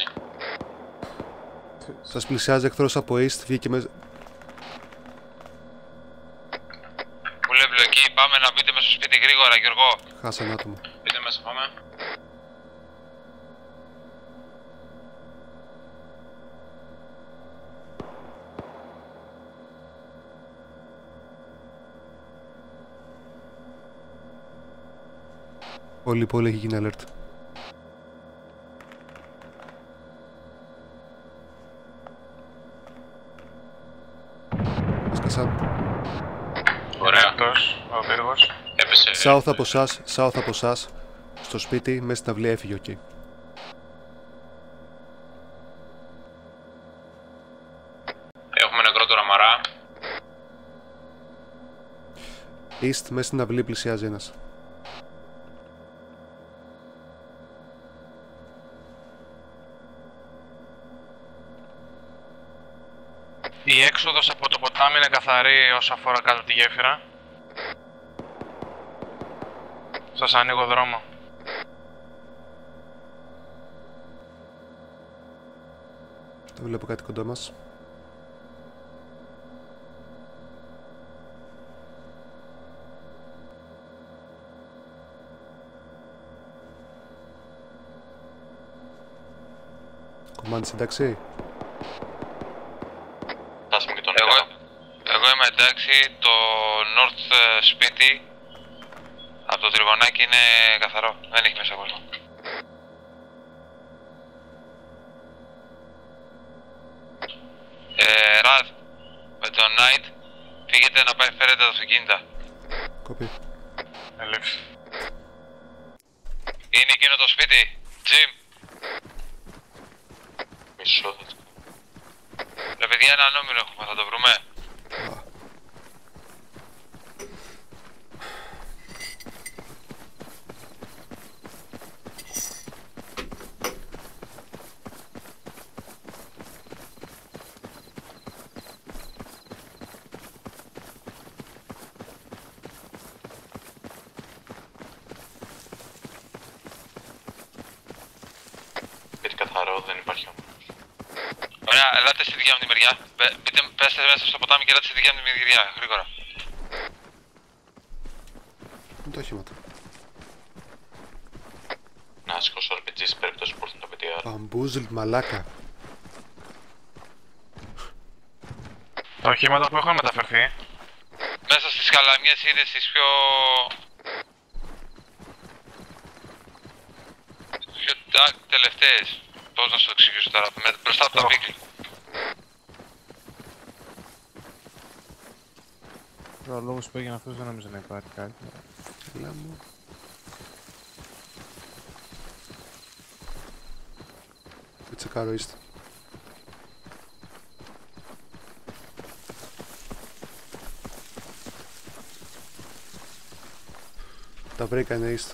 Σας πλησιάζει εχθρός από east, βγήκε μέσα. Μου λέει μπλοκή, πάμε να μπείτε μέσα στο σπίτι γρήγορα, Γιώργο. Χάσαν άτομο. Μπείτε μέσα, πάμε. Όλη η πόλη έχει γίνει alert. Σκασάν. Ωραία. Εκτός, ο πύργος. Έπεσε. South από σας, south από σας. Στο σπίτι, μέσα στην αυλή έφυγε εκεί. Έχουμε νεκρό τώρα μαρά. East, μέσα στην αυλή πλησιάζει ένας. Η έξοδος από το ποτάμι είναι καθαρή όσο αφορά κάτω τη γέφυρα. Σας ανοίγω δρόμο. Δεν βλέπω κάτι κοντά μας. Κομμάτι εντάξει. Εγώ, εγώ είμαι εντάξει, το στο σπίτι, από το τριγωνάκι είναι καθαρό, δεν έχει μέσα κόσμο. Ε, Ραδ, με τον Night, φύγετε να πάει, φέρετε τα αυτοκίνητα. Κοπή. Ελεύθερη. Είναι εκείνο το σπίτι, Jim. Μισό δες. Ρε παιδιά, ένα νόμιλο έχουμε, θα το βρούμε. Καθαρό, δεν υπάρχει όμως. Ωραία, ελάτε στη δικιά μου τη μεριά. Μπείτε, πέστε μέσα στο ποτάμι και ελάτε στη δικιά μου τη μεριά, γρήγορα. Είναι το οχήματα. Να σηκώσω αρ πι τζι σε περίπτωση που έρθουν τα πι τι αρ. Bamboozled μαλάκα. Τα οχήματα που έχουν μεταφερθεί. Μέσα στις χαλαμιές είναι στις πιο... πιο τελευταίες. Πώς να σου το εξηγήσω τώρα, με, μπροστά από τα βίκλη. Ο λόγος που έγινε αυτός δεν νομίζω να υπάρχει κάτι. Έλα μου. Δεν τσεκάρω είστε. Τα βρήκα είναι είστε.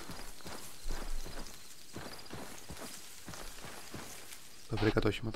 Τα βρήκα τα όχηματα.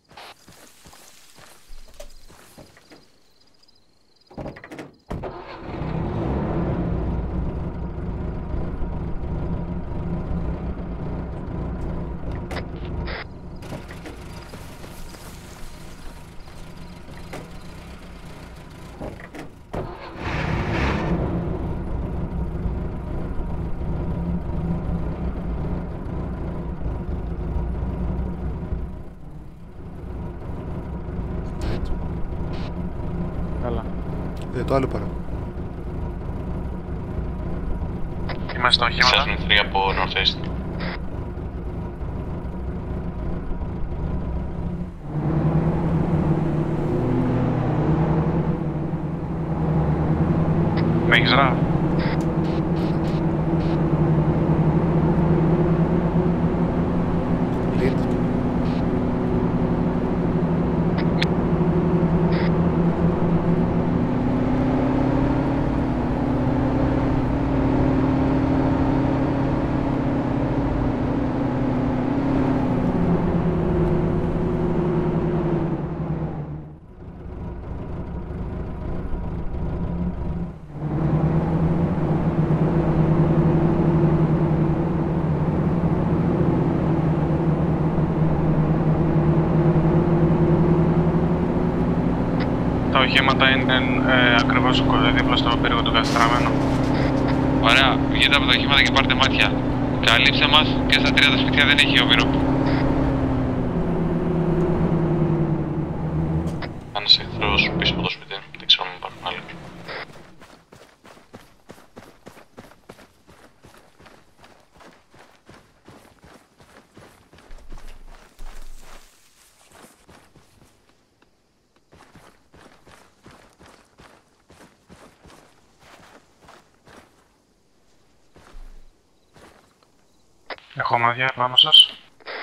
Ε, το άλλο παρά. Είμαστε στα οχήματα. Σέσουν τρία από Northeast. Με έχεις ραβ. Lead. Τα οχήματα είναι ε, ακριβώς δίπλα στο πύργο του κατεστραμμένου. Ωραία, βγείτε από τα οχήματα και πάρτε μάτια. Καλύψε μας και στα τρία τα σπίτια δεν έχει όμηρο. Ένας εχθρός πίσω από το σπίτι, δεν ξέρω αν υπάρχουν άλλοι. Έχω μάδια πάνω σας.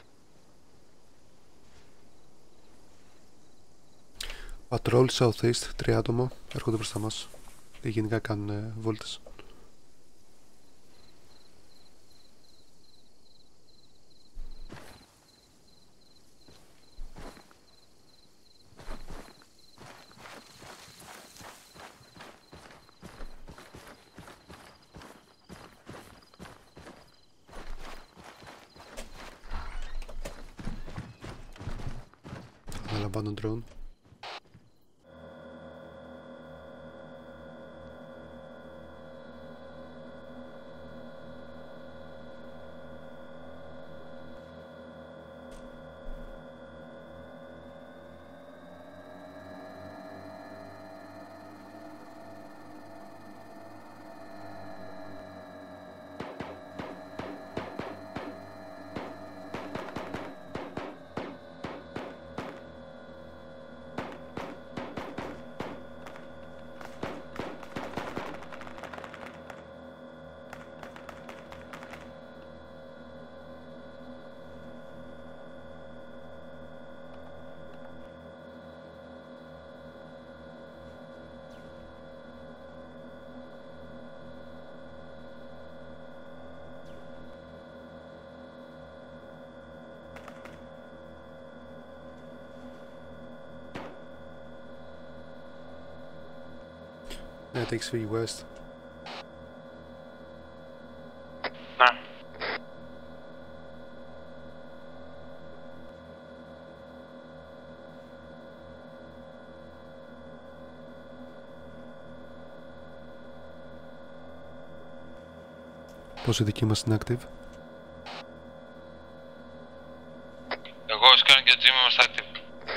Patrol Southeast, τρία άτομα έρχονται μπροστά μας. Γενικά κάνουν ε, βόλτες. Αναλαμβάνω drone. Ναι, τα έχεις φύγει west. Ναι. Πώς η δική μας είναι active? Εγώ, ο Σκάν και ο Jimmy είμαστε active.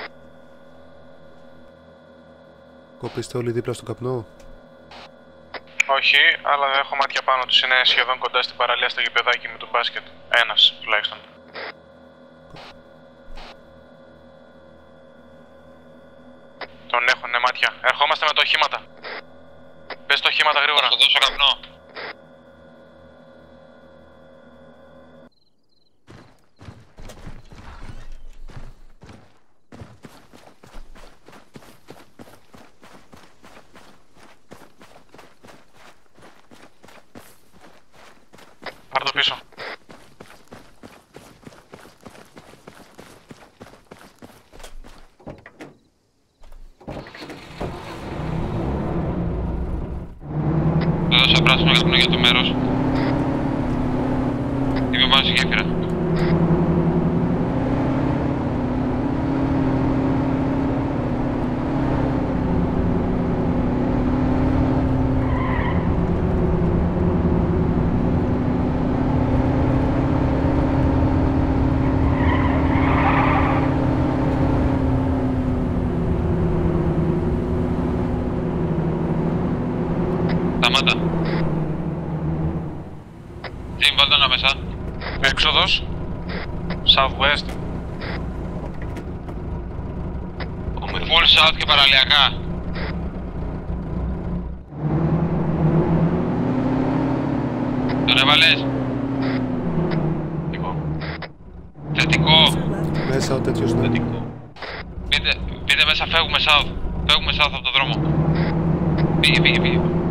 Κοπήστε όλοι δίπλα στον καπνό. Όχι, αλλά έχω μάτια πάνω τους. Είναι σχεδόν κοντά στην παραλία στο γηπεδάκι με το μπάσκετ. Ένας τουλάχιστον. Τον έχω, ναι, μάτια. Ερχόμαστε με το οχήματα. Πες το οχήματα γρήγορα. Θα σου δώσω καπνό. Πάρ' το πίσω. Θα δώσω πράσινο καπνό για το μέρος. Είμαι πάνω στη γέφυρα. Σταμάτα. Jim, βάλ' τον ανάμεσα. Έξοδος. Southwest. Full south και παραλιακά. Τον έβαλες. Θετικό. Θετικό. Μέσα ο τέτοιος, ναι. Μπείτε, μπείτε μέσα, φεύγουμε south. Φεύγουμε south από το δρόμο. Πήγε, πήγε, πήγε.